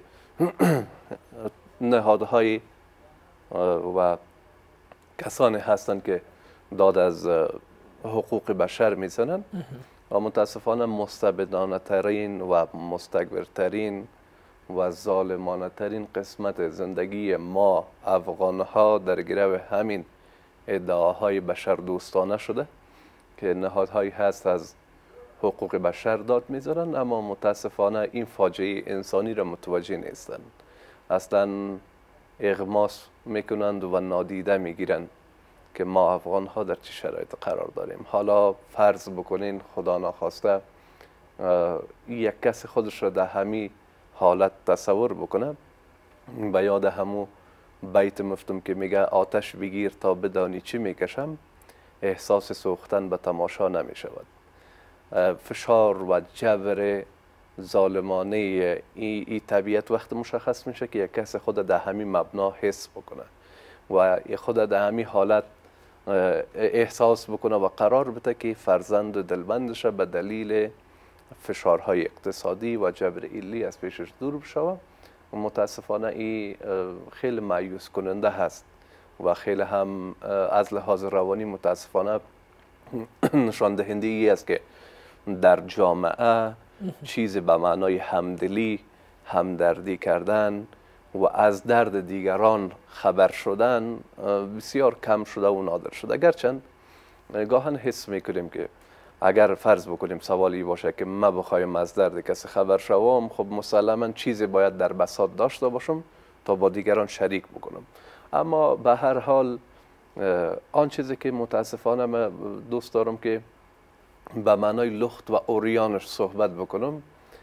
نهادهای و کسانی هستند که داد از حقوق بشر میزنند و متاسفانه مستبدانه ترین و مستکبرترین و ظالمانه ترین قسمت زندگی ما افغان ها در گرو همین ادعاهای بشر دوستانه شده که نهادهایی هست از حقوق بشر داد میذارن اما متاسفانه این فاجعه انسانی را متوجه نیستند. اصلا اغماس میکنند و نادیده میگیرند که ما افغان ها در چه شرایط قرار داریم. حالا فرض بکنین خدا ناخواسته یک کس خودش را در همین حالت تصور بکنه، به یاد همو بیت مفتم که میگه آتش بگیر تا بدانی چی میکشم، احساس سوختن به تماشا نمی شود. فشار و جبر ظالمانه این طبیعت وقت مشخص میشه که یک کس خود در همین مبنا حس بکنه و خود در همین حالت احساس بکنه و قرار بده که فرزند و دلبندش به دلیل فشارهای اقتصادی و جبر ایلی از پیشش دور بشوه. متاسفانه این خیلی مایوس کننده هست و خیلی هم از لحاظ روانی متاسفانه نشان دهنده ای است که در جامعه چیز به معنای همدلی، همدردی کردن و از درد دیگران خبر شدن بسیار کم شده و نادر شده. اگرچند گاهن حس میکنیم که اگر فرض بکنیم سوالی باشه که ما بخوایم از درد کسی خبر شوم، خب مسلما چیزی باید در بساط داشته باشم تا با دیگران شریک بکنم. اما به هر حال آن چیزی که متاسفانه من دوست دارم که به معنای لخت و اوریانش صحبت بکنم،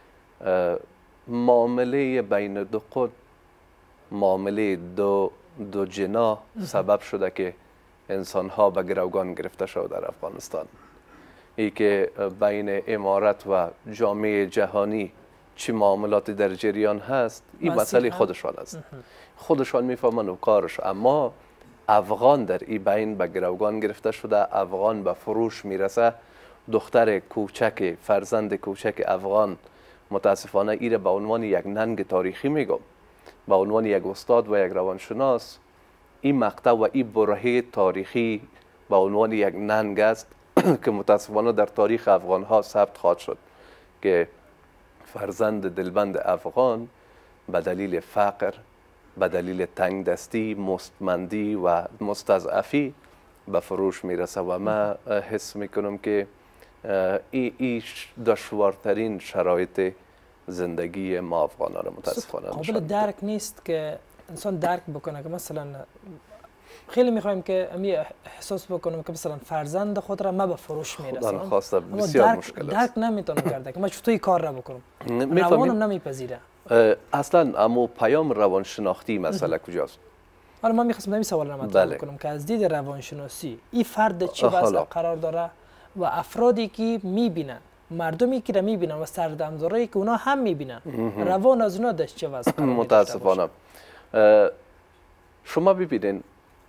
معامله بین دو قطب، معامله دو جناح سبب شده که انسان ها به گروگان گرفته شده در افغانستان. ای که بین امارت و جامعه جهانی چه معاملاتی در جریان هست، این مسئله خودشان است، خودشان میفهمن و کارش. اما افغان در این بین به گروگان گرفته شده، افغان به فروش میرسه. دختر کوچک، فرزند کوچک افغان متاسفانه ایره به عنوان یک ننگ تاریخی میگم، به عنوان یک استاد و یک روانشناس این مقطع و این برهه تاریخی به عنوان یک ننگ است که متاسفانه در تاریخ افغان ها ثبت خواهد شد که فرزند دلبند افغان به دلیل فقر، به دلیل تنگ دستی، مستمندی و مستضعفی به فروش میرسه و من حس میکنم که این دشوارترین شرایط زندگی ما افغانان متاسفانه قابل درک نیست که انسان درک بکنه که مثلا خیلی میخوایم که امی احساس بکنم که مثلا فرزند خود را ما به فروش میرسونم، اما بسیار مشکل است. درک نمیتونم کرده که من چطوری کار را بکنم، روانم نمیپذیره اصلا. اما پیام روانشناختی مسئله کجاست؟ حالا من میخواستم این سوال را مطرح بکنم که از دید روانشناسی این فرد چه وضع قرار داره و افرادی که میبینن، مردمی که را میبینن و سردمدارایی که اونا هم میبینن، روان از اونا داشت چه وضع قرار متاسفانه شما ببینین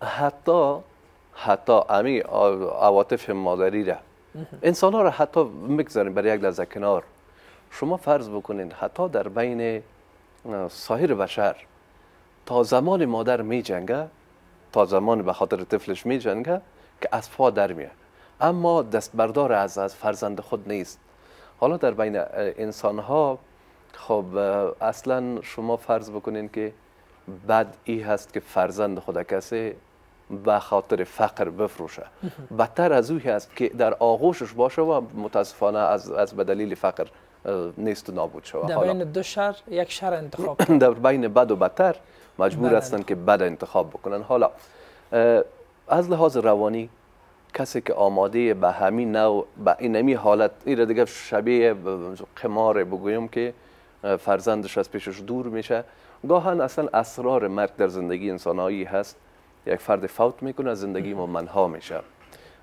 حتی امی عواطف مادری را انسان ها را حتی میگذاریم برای یک لحظه کنار. شما فرض بکنین حتی در بین سایر بشر تا زمان مادر می جنگه، تا زمان به خاطر طفلش می جنگه که از پا در میه، اما دست بردار از فرزند خود نیست. حالا در بین انسان ها خب اصلا شما فرض بکنین که بد ای هست که فرزند خود کسی به خاطر فقر بفروشه، بدتر از اوی هست که در آغوشش باشه و متاسفانه از به دلیل فقر نیست و نابود شود. در بین دو شر یک شر انتخاب در بین بد و بدتر مجبور هستند که بد انتخاب بکنن. حالا از لحاظ روانی کسی که آماده به همین نوع، به اینمی حالت، این دیگه شبیه قمار بگویم که فرزندش از پیشش دور میشه. گاهن اصلا اسرار مرگ در زندگی انسانهایی هست، یک فرد فوت میکنه، از زندگی ما منها میشه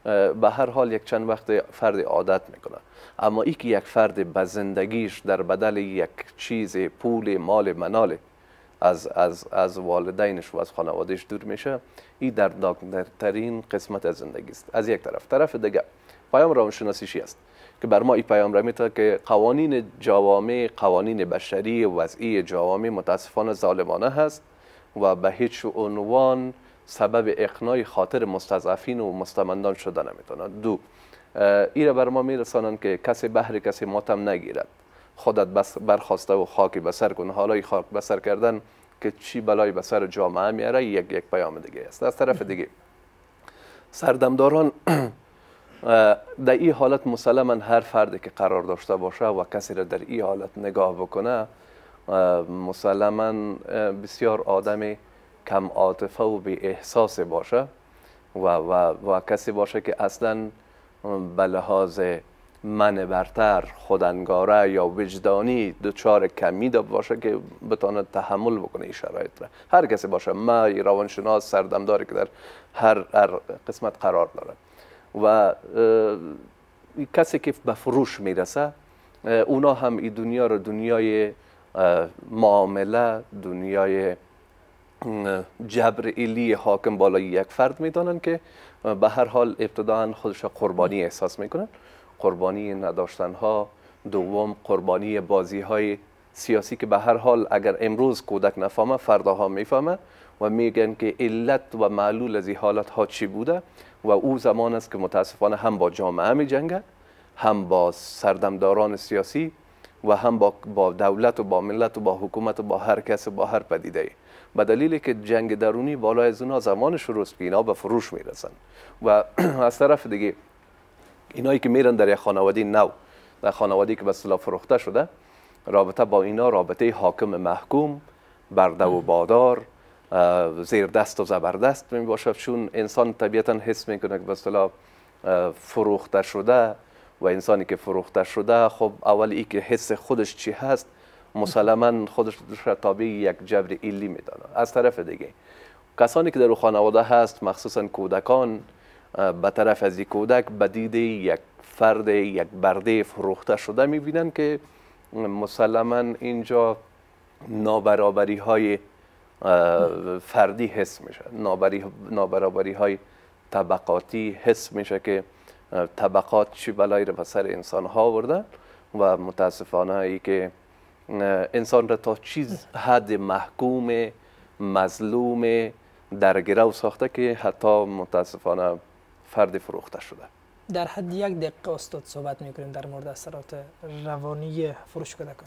به هر حال یک چند وقت فرد عادت میکنه. اما ای که یک فرد به زندگیش در بدل یک چیز، پول، مال، منال از والدینش و از خانوادهش دور میشه، این دردناکترین قسمت از زندگی است. از یک طرف دیگه پیام روانشناسی چی است که بر ما این پیام را میده که قوانین جوامع، قوانین بشری وضعی جوامع متاسفانه ظالمانه هست و به هیچ عنوان سبب اقناع خاطر مستضعفین و مستمندان شده نمیتونه. دو، این را بر ما میرسانند که کسی بهر کسی ماتم نگیرد، خودت بس برخواسته و خاکی به سر کن. حالا خاک به سر کردن که چی بلایی به سر جامعه میاره یک پیام دیگه است. از طرف دیگه سردمداران در این حالت مسلما هر فردی که قرار داشته باشه و کسی را در این حالت نگاه بکنه مسلما بسیار آدم کم عاطفه و بی احساس باشه و کسی باشه که اصلا به لحاظ من برتر، خودانگاره یا وجدانی دچار کمی باشه که بتونه تحمل بکنه این شرایط را. هر کسی باشه، ما روانشناس سردمداری که در هر قسمت قرار داره و کسی که به فروش میرسه، اونا هم این دنیا رو دنیای معامله، دنیای جبرئیلی حاکم بالای یک فرد میدانن که به هر حال ابتداً خودش قربانی احساس میکنن. قربانی نداشتن ها، دوم قربانی بازی های سیاسی که به هر حال اگر امروز کودک نفهمه فرداها میفهمه و میگن که علت و معلول از این حالت ها چی بوده و او زمان است که متاسفانه هم با جامعه می جنگه، هم با سردمداران سیاسی و هم با دولت و با ملت و با حکومت و با هر کس و با هر پدیده. به دلیلی که جنگ درونی بالای از اونا زمان شروع است که اینا به فروش میرسن و از طرف دیگه اینایی که میرن در یک خانواده نو، در خانواده که به اصطلاح فروخته شده، رابطه با اینا رابطه حاکم محکوم، برده و بادار، زیر دست و زبردست می باشد، چون انسان طبیعتا حس میکنه که به اصطلاح فروخته شده و انسانی که فروخته شده خب اول ای که حس خودش چی هست مسلما خودش را تابع یک جبر ایلی میدانه. از طرف دیگه کسانی که در خانواده هست، مخصوصا کودکان، به طرف از این کودک به دید یک فرد، یک برده فروخته شده میبینن که مسلما اینجا نابرابری های فردی حس میشه، نابرابری های طبقاتی حس میشه که طبقات چی بلایی رو به سر انسان ها آوردن و متاسفانه ای که انسان را تا چیز حد محکوم، مظلوم، در گرو ساخته که حتی متاسفانه فرد فروخته شده. در حد یک دقیقه استاد صحبت میکنیم در مورد اثرات روانی فروش کودکان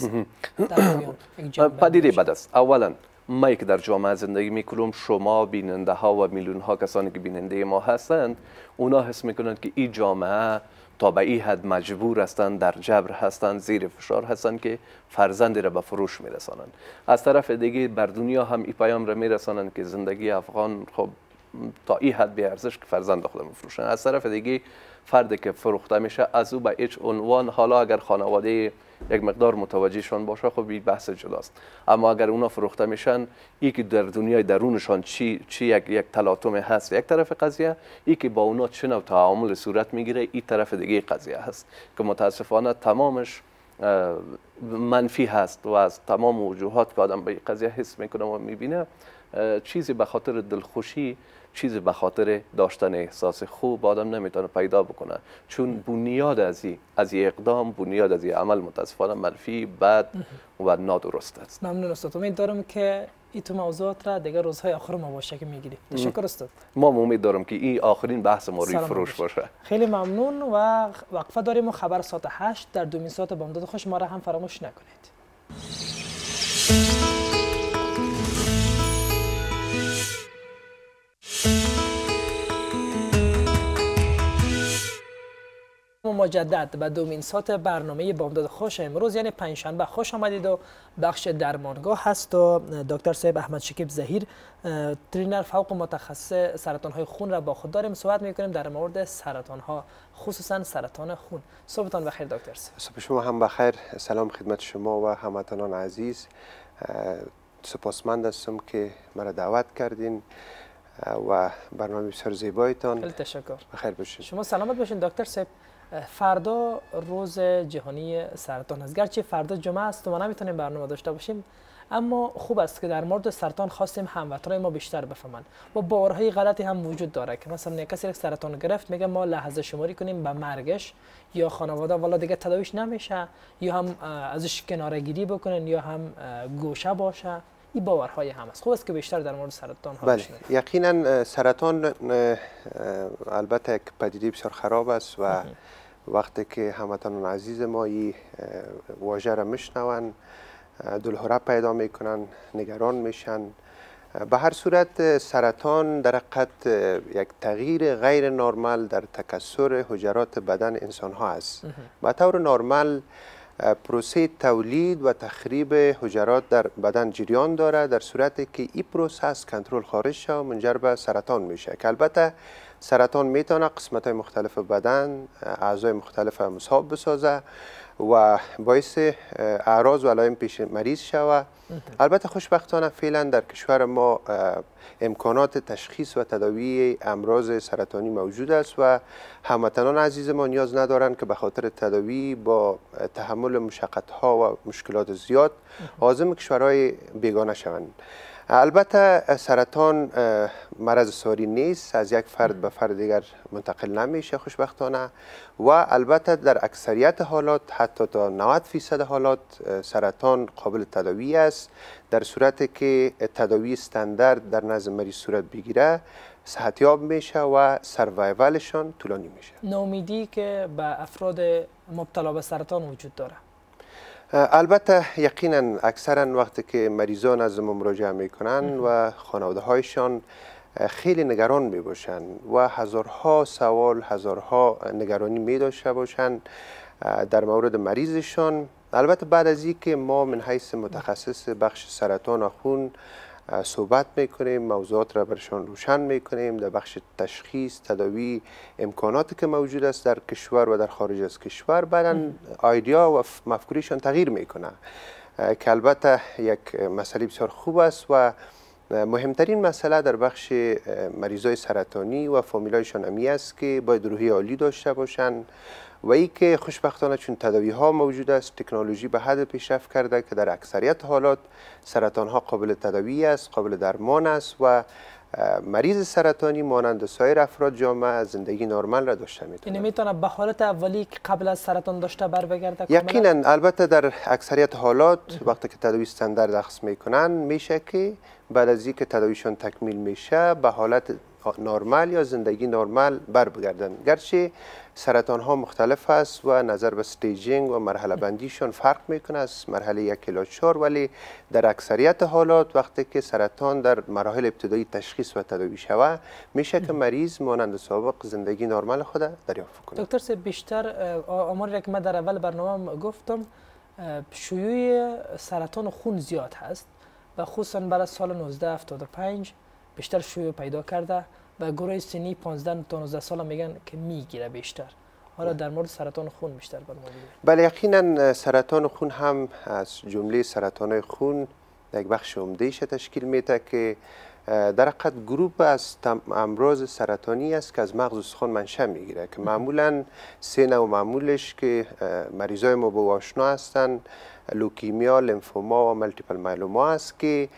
مختصر. پدیده بد است. اولا ما که در جامعه زندگی میکنیم، شما بیننده ها و میلیون ها کسانی که بیننده ما هستند، اونا حس میکنند که این جامعه تا به این حد مجبور هستند، در جبر هستند، زیر فشار هستند که فرزندی را به فروش میرسانند. از طرف دیگه بر دنیا هم این پیام را میرسانند که زندگی افغان خب تا این حد بی ارزش که فرزند خودم میفروشن. از طرف دیگه فردی که فروخته میشه از او به هیچ عنوان، حالا اگر خانواده یک مقدار متوجهشان باشه خب این بحث جداست، اما اگر اونا فروخته میشن، یکی در دنیای درونشان چی یک تلاطم هست یک طرف قضیه، یکی با اونا چه نوع تعامل صورت میگیره این طرف دیگه قضیه هست که متاسفانه تمامش منفی هست و از تمام وجوهات که آدم به این قضیه حس میکنه و میبینه چیزی به خاطر دلخوشی، چیزی به خاطر داشتن احساس خوب آدم نمیتونه پیدا بکنه، چون بنیاد از این اقدام، بنیاد از این عمل متاسفانه منفی، بد و نادرست است. ممنون استاد. امیدوارم که این تو موضوعات را دیگر روزهای آخر ما باشه که میگیریم. تشکر استاد. ما امید دارم که این آخرین بحث ما روی فروش باشه. خیلی ممنون و وقفه داریم و خبر ساعت 8 در دومین ساعت بامداد خوش ما را هم فراموش نکنید. مجدد به دومین ساعت برنامه بامداد خوش امروز یعنی پنجشنبه خوش آمدید و بخش درمانگاه هست و دکتر صاحب احمد شکیب ظهیر ترینر فوق متخصص سرطان های خون را با خود داریم. صحبت میکنیم در مورد سرطان ها، خصوصا سرطان خون. صبحتان بخیر دکتر صاحب. صبح شما هم بخیر. سلام خدمت شما و هموطنان عزیز. سپاسمند هستم که مرا دعوت کردین. و برنامه بسیار زیبایتان. خیلی تشکر. بخیر باشید. شما سلامت باشین دکتر صاحب. فردا روز جهانی سرطان است. گرچه فردا جمعه است و ما نمیتونیم برنامه داشته باشیم، اما خوب است که در مورد سرطان خواستیم هموطنان ما بیشتر بفهمند. و باورهای غلطی هم وجود داره که مثلا کسی که سرطان گرفت میگه ما لحظه شماری کنیم به مرگش، یا خانواده والا دیگه تداویش نمیشه، یا هم ازش کناره گیری بکنن، یا هم گوشه باشه. این باورهای هم است. خوب است که بیشتر در مورد سرطان ها بشنویم. یقینا سرطان البته یک پدیده بسیار خراب است و وقتی که هموطنان عزیز ما این واژه را میشنوند دلهره پیدا میکنن، نگران میشن. به هر صورت سرطان در حقیقت یک تغییر غیر نرمال در تکثر حجرات بدن انسان ها است. به طور نرمال پروسه تولید و تخریب حجرات در بدن جریان داره، در صورتی که این پروسه از کنترل خارج شد و منجر به سرطان میشه که البته سرطان میتونه قسمت های مختلف بدن، اعضای مختلف مصاب بسازه و باعث اعراض و علائم پیش مریض شود. البته خوشبختانه فعلا در کشور ما امکانات تشخیص و تداوی امراض سرطانی موجود است و هموطنان عزیز ما نیاز ندارند که به خاطر تداوی با تحمل مشقت ها و مشکلات زیاد عازم کشورهای بیگانه شوند. البته سرطان مرض ساری نیست، از یک فرد به فرد دیگر منتقل نمیشه خوشبختانه و البته در اکثریت حالات حتی تا 90% حالات سرطان قابل تداوی است در صورتی که تداوی استاندارد در نزد مریض صورت بگیره، صحتیاب میشه و سروایوالشان طولانی میشه. نومیدی که به افراد مبتلا به سرطان وجود داره. البته یقینا اکثرا وقتی که مریضان از ما مراجعه میکنن و خانواده هایشان خیلی نگران می باشن و هزارها سوال، هزارها نگرانی می داشته باشن در مورد مریضشان. البته بعد از اینکه ما من حیث متخصص بخش سرطان خون صحبت میکنیم، موضوعات را برشان روشن میکنیم در بخش تشخیص، تداوی، امکاناتی که موجود است در کشور و در خارج از کشور، بعدا ایدیا و مفکوریشان تغییر میکنه که البته یک مسئله بسیار خوب است و مهمترین مسئله در بخش مریضای سرطانی و فامیلایشان امی است که باید روحیه عالی داشته باشند و ای که خوشبختانه چون تداوی ها موجود است، تکنولوژی به حد پیشرفت کرده که در اکثریت حالات سرطان ها قابل تداوی است، قابل درمان است و مریض سرطانی مانند سایر افراد جامعه زندگی نرمال را داشته میتونه. این میتونه به حالت اولی که قبل از سرطان داشته بر بگرده؟ یقینا البته در اکثریت حالات وقتی که تداوی استاندارد اخذ میکنن میشه که بعد از اینکه تداویشان تکمیل میشه به حالت نرمال یا زندگی نرمال بر بگردن. گرچه سرطان ها مختلف است و نظر به استیجینگ و مرحله بندیشان فرق میکنه از مرحله 1 الی 4، ولی در اکثریت حالات وقتی که سرطان در مراحل ابتدایی تشخیص و تداوی شود میشه که مریض مانند سابق زندگی نرمال خود دریافت کنه. دکتر صاحب بیشتر آماری که من در اول برنامه گفتم شیوع سرطان خون زیاد هست و خصوصا بعد از سال 1975 بیشتر شیوع پیدا کرده و گروه سنی 15 تا 19 سال میگن که میگیره بیشتر. حالا در مورد سرطان خون بیشتر برنامه بگید. بله یقینا سرطان خون هم از جمله سرطان خون یک بخش عمده‌ایش تشکیل میده که در حقیقت گروه از امراض سرطانی است که از مغز استخوان منشأ میگیره که معمولا 3 نوع معمولش که مریضای ما با آشنا هستند، لوکیمیا، لمفوما و مالتیپل مایلوما است که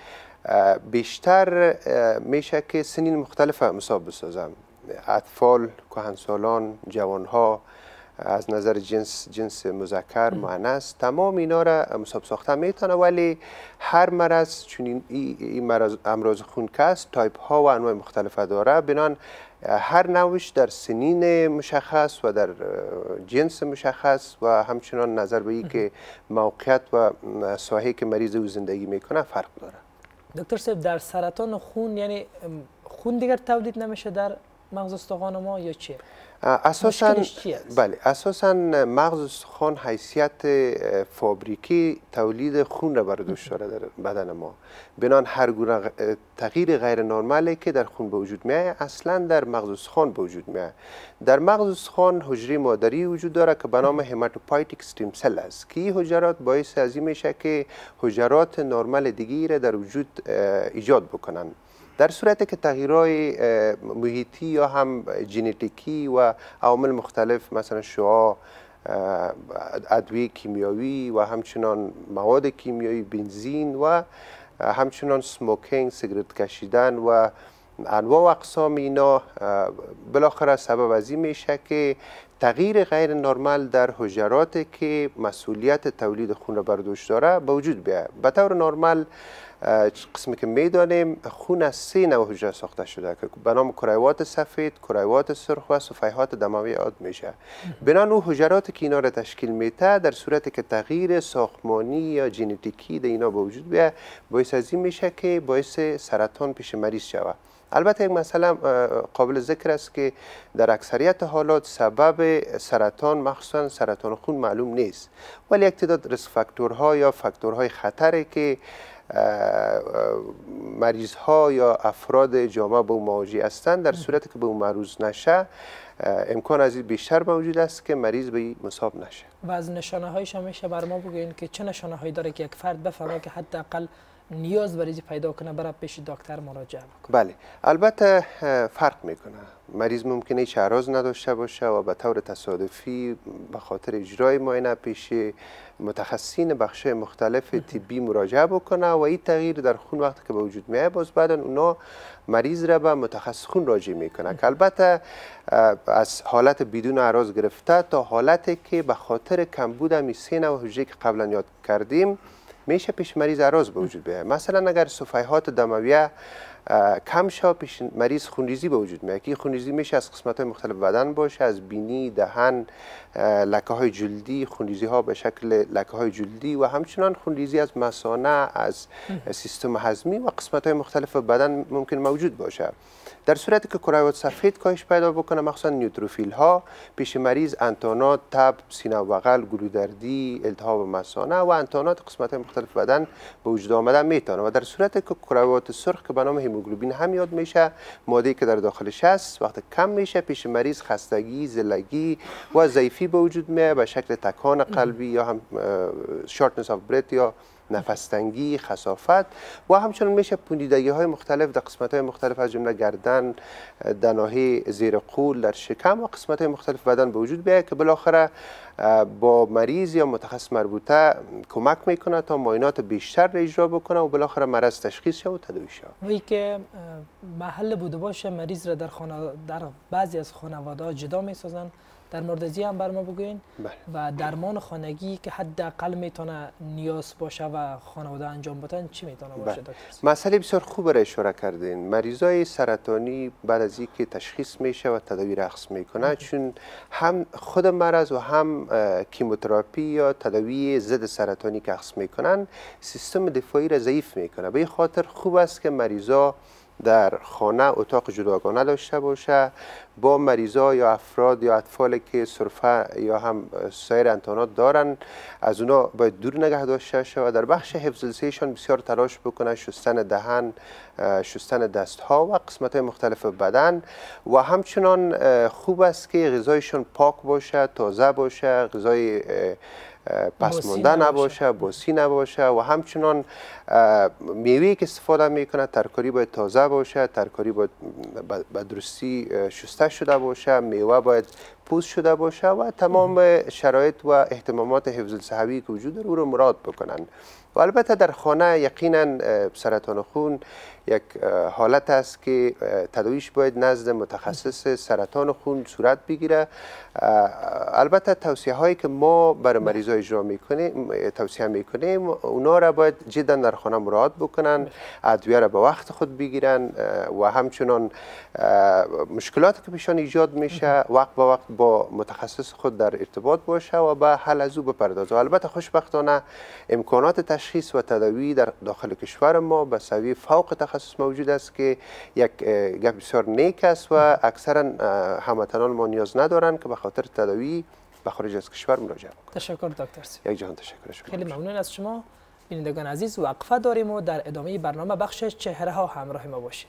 بیشتر میشه که سنین مختلف مصاب بسازم. اطفال، کهنسالان، جوانها، از نظر جنس مذکر، مؤنث، تمام اینا را مصاب ساخته میتونه، ولی هر مرض چون این مرض امراض خون که است تایپ ها و انواع مختلف داره، بنان هر نوعش در سنین مشخص و در جنس مشخص و همچنان نظر به این که موقعیت و ساحه که مریض او زندگی میکنه فرق داره. دکتر صاحب در سرطان خون یعنی خون دیگر تولید نمیشه در مغز استخوان ما یا چیه؟ اساساً مشکلش چی است؟ بله، اساساً مغز استخوان حیثیت فابریکی تولید خون را بر دوش داره در بدن ما. بنان هر گونه تغییر غیر نرمالی که در خون به وجود میاد اصلا در مغز استخوان به وجود میاد. در مغز استخوان حجره مادری وجود داره که به نام هماتوپایتیک استیم سل است که این حجرات باعث از این میشه که حجرات نرمال دیگی را در وجود ایجاد بکنن. در صورتی که تغییرهای محیطی یا هم ژنتیکی و عوامل مختلف مثلا شعاع، ادویه کیمیایی و همچنان مواد کیمیایی، بنزین و همچنان سموکینگ، سیگرت کشیدن و انواع و اقسام اینا بالاخره سبب از این میشه که تغییر غیر نرمال در حجراتی که مسئولیت تولید خون را بر دوش داره به وجود بیاید. به طور نرمال قسمی که میدانیم خون از 3 نوع حجره ساخته شده که به نام کرویات سفید، کرویات سرخ و صفیحات دموی عاد میشه. بنان او حجراتی که اینا را تشکیل میده در صورتی که تغییر ساختمانی یا ژنتیکی در اینا به وجود بیاید باعث از این میشه که باعث سرطان پیش مریض شود. البته یک مسئله قابل ذکر است که در اکثریت حالات سبب سرطان مخصوصا سرطان خون معلوم نیست، ولی یک تعداد ریسک فاکتورها یا فاکتورهای خطری که مریض ها یا افراد جامعه به او مواجه هستند در صورتی که به او معروض نشه امکان از این بیشتر موجود است که مریض به این مصاب نشه. و از نشانه هایش همیشه بر ما بگوین که چه نشانه هایی داره که یک فرد بفهمه که حداقل نیاز بریزی پیدا کنه برای پیش دکتر مراجعه کنه؟ بله، البته فرق میکنه. مریض ممکنه هیچ اعراض نداشته باشه و به طور تصادفی به خاطر اجرای معاینه پیش متخصصین بخش مختلف طبی مراجعه بکنه و این تغییر در خون وقتی که به وجود میاد باز بعدا اونا مریض را به متخصص خون راجع میکنه که البته از حالت بدون اعراض گرفته تا حالتی که به خاطر کمبود همین 3 نوع حجره که قبلا یاد کردیم میشه پیش مریض اعراض به وجود بیاد. مثلا اگر صفیحات دمویه کم شه پیش مریض خونریزی به وجود میاد که خونریزی میشه از قسمت های مختلف بدن باشه، از بینی، دهن، لکه های جلدی، خونریزی ها به شکل لکه های جلدی و همچنان خونریزی از مثانه، از سیستم هضمی و قسمت های مختلف بدن ممکن موجود باشه. در صورتی که کرویات سفید کاهش پیدا بکنه مخصوصا نیوتروفیل ها پیش مریض انتانات، تب، سینه و بغل، گلودردی، التهاب مثانه و انتانات قسمت مختلف بدن به وجود آمدن میتونه. و در صورتی که کرویات سرخ که به نام هموگلوبین هم یاد میشه، ماده‌ای که در داخلش هست وقتی کم میشه پیش مریض خستگی، ذلگی و ضعیفی به وجود میاد به شکل تکان قلبی یا هم شارتنس اف برت یا نفس تنگی، خسافت و همچنین میشه پوندیدگی های مختلف در قسمت های مختلف از جمله گردن، دناهی زیر قول، در شکم و قسمت های مختلف بدن به وجود بیاید که بالاخره با مریض یا متخصص مربوطه کمک میکنه تا معاینات بیشتر را اجرا بکنه و بالاخره مرض تشخیص شه و تداوی شه. وی که محل بوده باشه مریض را در بعضی از خانواده ها جدا میسازن، در مورد ازی هم بر ما بگوین. و درمان خانگی که حداقل میتونه نیاز باشه و خانواده انجام بدن چی میتونه باشه دکتر؟ مسئله بسیار خوب را اشاره کردین. مریضای سرطانی بعد از اینکه تشخیص میشه و تداوی را اخذ میکنه چون هم خود مرض و هم کیموتراپی یا تداوی ضد سرطانی که اخذ میکنن سیستم دفاعی را ضعیف میکنه. به این خاطر خوب است که مریضا در خانه اتاق جداگانه داشته باشه، با مریضا یا افراد یا اطفالی که سرفه یا هم سایر انتانات دارن از اونا باید دور نگه داشته شه و در بخش حفظ لسه‌شان بسیار تلاش بکنه، شستن دهن، شستن دست ها و قسمت های مختلف بدن و همچنان خوب است که غذایشان پاک باشه، تازه باشه، غذای پس مانده نباشه، باسی نباشه و همچنان میوه‌ای که استفاده میکنه ترکاری باید تازه باشه، ترکاری باید به درستی شسته شده باشه، میوه باید پوست شده باشه و تمام شرایط و اهتمامات حفظ صحوی که وجود داره او رو مراعات بکنن. و البته در خانه یقینا سرطان خون یک حالت است که تداویش باید نزد متخصص سرطان خون صورت بگیره. البته توصیه هایی که ما برای مریضا اجرا میکنیم توصیه میکنیم اونا را باید جدا در خانه مراعات بکنن، ادویه را به وقت خود بگیرن و همچنان مشکلاتی که پیشان ایجاد میشه وقت به وقت با متخصص خود در ارتباط باشه و به حل از او بپردازه. البته خوشبختانه امکانات تشخیص و تداوی در داخل کشور ما به سوی فوق تخصص موجود است که یک گپ بسیار نیک است و اکثرا هموطنان ما نیاز ندارند که به خاطر تداوی به خارج از کشور مراجعه کنند. تشکر دکتر سی. یک جهان تشکر شما. خیلی ممنون از شما. بینندگان عزیز، وقفه داریم و در ادامه برنامه بخش چهره ها همراه ما باشید.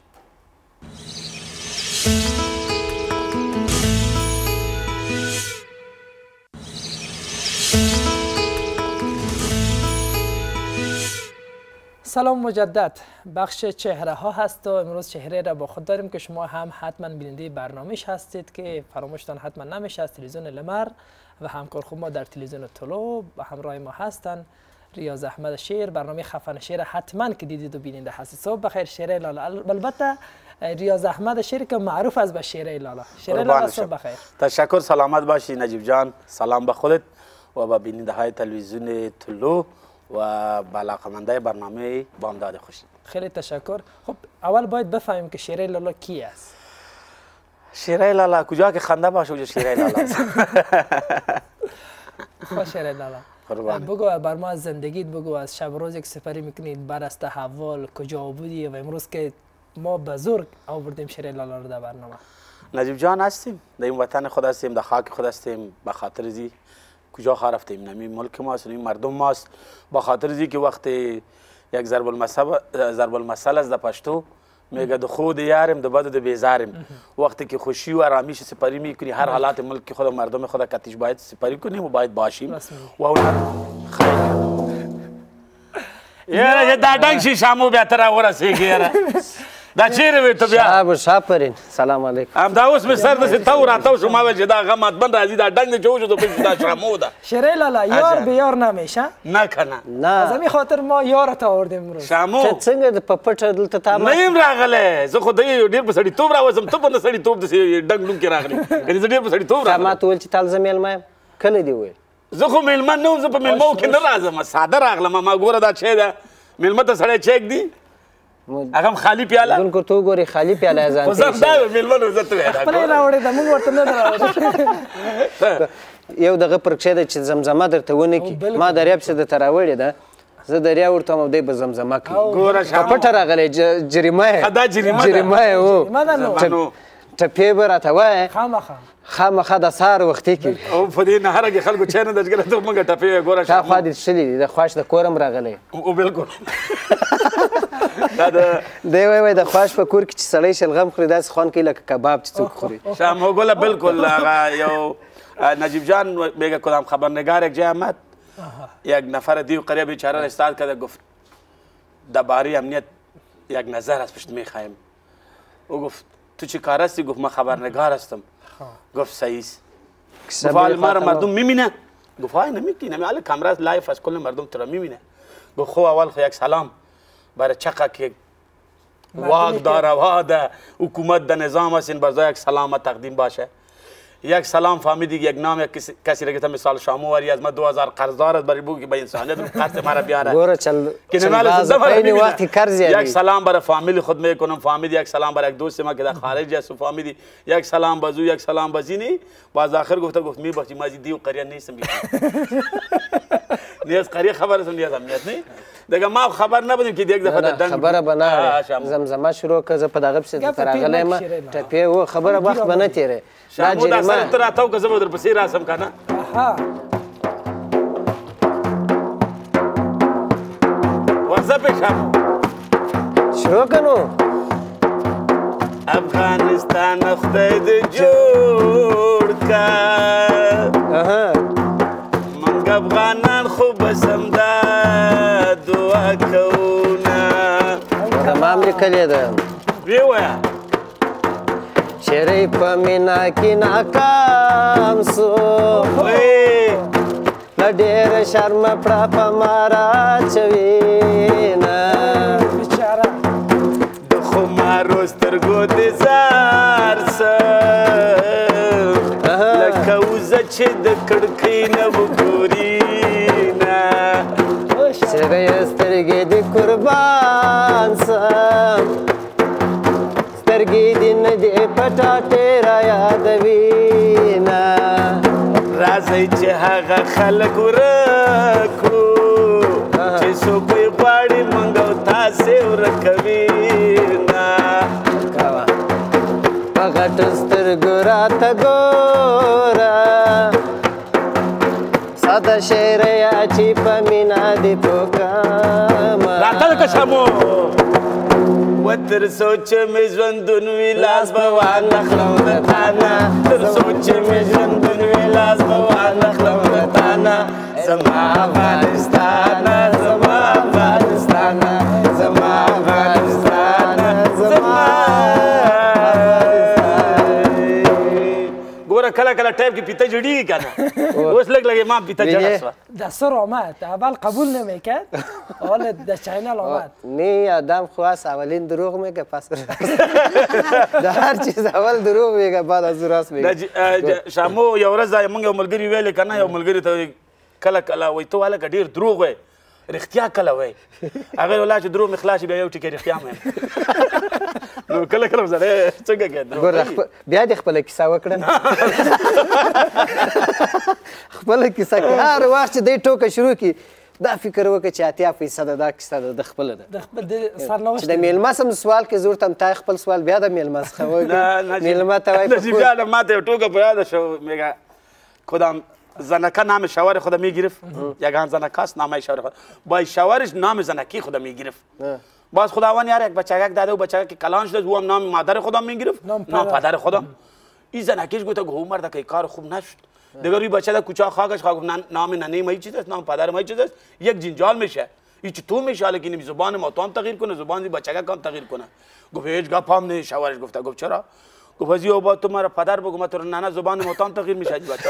سلام مجدد. بخش چهره ها هست و امروز چهره را با خود داریم که شما هم حتما بیننده برنامه‌اش هستید که فراموشتان حتما نمیشه. از تلویزیون لمر و همکار خوب ما در تلویزیون طلوع به همراه ما هستن. ریاض احمد شیر، برنامه خفن شیر حتما که دیدید و بیننده هستید. صبح بخیر شیره لالا. البته ریاض احمد شیر که معروف است به شیره لالا. شیره لالا صبح بخیر. تشکر، سلامت باشی نجیب جان. سلام به خودت و به بیننده های تلویزیون طلوع و به علاقه‌مندای برنامه بامداد خوشی. خیلی تشکر. خب اول باید بفهمیم که شیره لالا کی است. شیره لالا کجا که خنده باشه اونجا شیره لالا است. خب شیره لالا بگو بر ما از زندگیت بگو، از شب روز یک سپری میکنید، بعد از تحول کجا بودی و امروز که ما به زور آوردیم شیره لالا رو در برنامه. نجیب جان هستیم، در این وطن خود هستیم، در خاک خود هستیم. به خاطر زی کجا خواهد رفتیم؟ نمی ملک ماست، نمی مردم ماست. با خاطر زی که وقتی یک ضرب المثل از در پشتو میگه د خود یارم د بد د بیزارم. وقتی که خوشی و آرامیش سپری میکنی، هر حالات ملک خود و مردم خود کتیش باید سپری کنیم و باید باشیم و اون یه دادنگ شی شامو بهتر ورسیگی یاره دا چیره وی تو بیا شاب پرین. سلام علیکم. ام دا اوس می سر دسی تو راتو شما وجه دا غمت بند رازی دا دنگ جو جو پیش دا شامو دا شیره لالا یار به یار نمیشه. نه کنه نه از همین خاطر ما یارت آوردیم امروز. شامو څنګه د پپټ دلته تا نیم راغله زه خو دې ډیر په سړی توب راوځم ته په سړی توب د ډنګ لون کې راغلی کني زه ډیر په سړی توب ما ته ول چې تل زمیل ما کله دی وې زه خو میلمن نه زه په میلمو کې نه راځم ساده راغلم ما ګوره دا چې دا میلمه ته سړی چیک دی هغه خالی پیاله دونکو تو ګوري خالی پیاله ځان ته زه دا میلمن زه ته خپل راوړې د موږ ورته نه راوړې. یو دغه پرکشه د چې زمزمه درته ونه کی ما دریاب څخه د تراوړې ده زه دریا ورته مو دی به زمزمه کوي. ګوره شامو پټ راغلی جریمه دا جریمه و نو ټپې به راته وایه خامخا د سهار وختي کې او په دې نهره کې خلکو چای نه دچګله ته موږ ټپې ګوره تا خوا دې څښلي دي د خواش د کورم راغلی او بالکل دی وای د خواش په کور کې چې سړی شلغم خوري داسې خوند کوي لکه کباب چې څوک خوري. شامو ګله بالکل هغه یو نجیب جان میگه کدام خبرنگار یک جای آمد یک نفر دیو قریه بیچاره را استاد کرده گفت درباره امنیت یک نظر از پشت میخوایم. او گفت تو چی کار هستی؟ گفت من خبرنگار هستم. گفت صحیح است. گفت حال ما را مردم میبینه؟ گفت های نمیبینه حال کامرا لایف از کل مردم تو را میبینه. گفت خو اول خو یک سلام برای چقه که واق داره و ده حکومت ده نظام است این برای یک سلام تقدیم باشه. یک سلام فهمیدی یک نام یک کسی را گفتم مثال شامو وری از ما 2000 قرضدار است برای بو که به انسانیت قرض مرا بیاره ګوره چل وقتی قرض یک سلام برای فامیلی خود میکنم فامیلی یک سلام برای یک دوست ما که در خارج است فامیلی یک سلام بازو یک سلام بزینی باز آخر گفت میبخشی ما دیو قریه نیستم نیاز قریه خبر است نیاز امنیت نه دیگه ما خبر نبودیم که یک دفعه دنگ خبره بنه زمزمه شروع که په دغه پسې تراغلی ما ټپې و خبره وخت به نه تیری شامو دا سره ته راتاو که زه به در پسې راسم که نه ورځه پې شامو شروع که نو افغانستان خدای دې جوړ که موږ افغانان خو به سمدا دعا کوو نه تمام لیکلې ده ویې وایه شیرې په مینا کې ناکام سو له ډېره شرمه پړه په ما راچوي نه د خمارو سترګو دې زار سه لکه وزه چې د کړکۍ نه وګوري نه شیرې سترګې دې قربان سم سترګې دې نه دې پټاټې را یادوینه راځئ چې هغه خلک ورکړو چې څوک یې غواړي موږ او تاسې ورکوي نه په غټو سترګو راته ګوره ساده شعر یا چې په مینه دې پوکمه راتل که شمو و تر سوچ مې ژوندون وي لاس به وانخلم د تا نه تر سوچ مې ژوندون وي لاس به وانخلم د تا نه زما افغانستانه زما افغانستانه زما افغانستانه زما ګوره کله کله ټایپ کې پیته جوړېږي که نه اوس لږ لږ ما پیته جوړه شوه دستور آمد اول قبول نمیکرد اول در چینل آمد نه آدم خواست اولین دروغ میگه پس در هر چیز اول دروغ میگه بعد از راست میگه شامو یو ورځ موږ یو ملګري ویلې که نه یو ملګري ته کله کله وایي ته هلکه ډېر دروغ وایې رښتیا کله وایي هغه ولا چې دروغ مې خلاص شي بیا یو ټکي رښتیا مې نو کله کله سړی څنګه کوي بیا دې خپله کیسه وکړه خپله کیسه که هر وخت چې دی ټوکه شروع کړي دا فکر وکړه چې 80% دا کیسه د خپله ده چې د میلمه سم سوال کې زور تم تا خپل سوال بیا د میلمه څخه وکړي میلمه ته وایي نجیب جان ما ته یو ټوکه په یاده شو میگه کدام زنکه نام شوهر خودم میگرفت یگان زنکه است نام شوهر خود با شوهرش نام زنکی خودم میگرفت باز خداوند یار یک بچگک داده و بچگک که کلان شده او هم نام مادر خودم میگرفت نام پدر خودم این زنکیش گفت گو مرد که کار خوب نشد دیگه روی بچه در کوچه خاکش خواهد نام ننه ما چیز است نام پدر ما چیز است یک جنجال میشه هیچ تو میشه لیکن زبان ما تو هم تغییر کنه زبان بچگک هم تغییر کنه گفت هیچ گپ هم نه شوهرش گفت گفت چرا گفت از یه با تو مرا پدر بگو من تو ننه زبان ما تو هم تغییر میشه بچه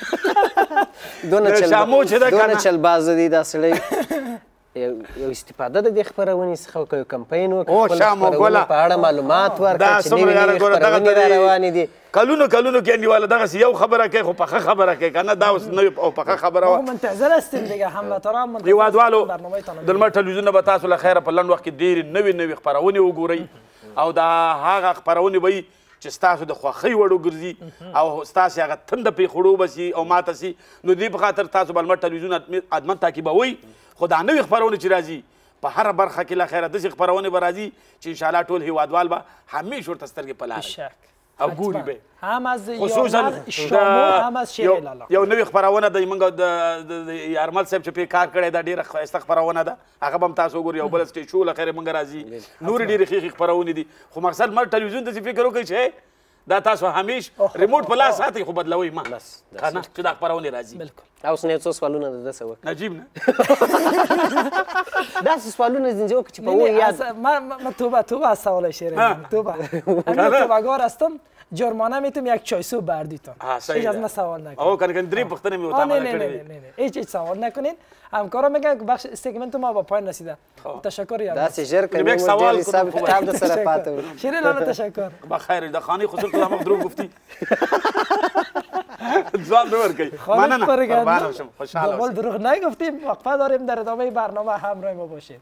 دونه چل باز دي دا سړی یو استفاده د دې خپرونې څخه وکړو کمپاین وکړو خپل خپرونې په اړه معلومات ورکړه چې نوي نوي خپرونې را روانې دي کلونو کلونو کې انډیواله دغسې یو خبره کوي خو پخه خبره کوي که نه دا اوس نوې او پخه خبره وه منتظر هستیم دیگه هموطنان منتظر هېوادوالو د لمر ټلویزیون به تاسو له خیره په لنډ وخت کې ډېرې نوې نوې خپرونې وګورئ او دا هغه خپرونې به وي چې ستاسو د خوښۍ وړ وګرځي او ستاسې هغه تنده پرې خړو به سي او ماته سي نو دې په خاطر تاسو به لمر ټلویزیون ادمن تعقیبوئ خو دا نوې خپرونې چې راځي په هره برخه کې له خیره داسې خپرونې به راځي چې انشاءالله ټول هېوادوال به همیش ورته سترګې په لاره او ګوري به هم از خصوصا هم از شیر لالا یو نوې خپرونه د موږ د یارمل صاحب چې پې کار کړی دا ډېره ښایسته خپرونه ده هغه به هم تاسو وګورئ یو بل سټیج شو له خیره موږ راځي نورې ډېرې ښې خپرونې دي خو مقصد مر ټلویزیون داسې فکر وکړئ چې دا تاسو همیش ریموټ په لاس ساتئ خو بدلوئ ما که نه چې دا خپرونې راځي اوس نه څو سوالونه د ده څه وکړه نجیب نه داسې سوالونه ځینې وکړه چې په او یاد من توبه از سوال شیرین توبه من توبه‌گار هستم جرمانه میتونم یک چایسو بردیتون هیچ از من سوال نکنید او کنید دری پختنه می نه هیچ سوال نکنید همکارا میگن بخش استگمنت ما با پایین رسیده تشکر یا دست جر کنیم یک سوال حساب کتاب د سره پاته شیرین لالا تشکر بخیر د خانه خصوص تو ما دروغ گفتی ځوان نور کوي مننه قربان شم خوشحال اوسم دروغ نگفتیم وقفه داریم در ادامه برنامه همراه ما باشید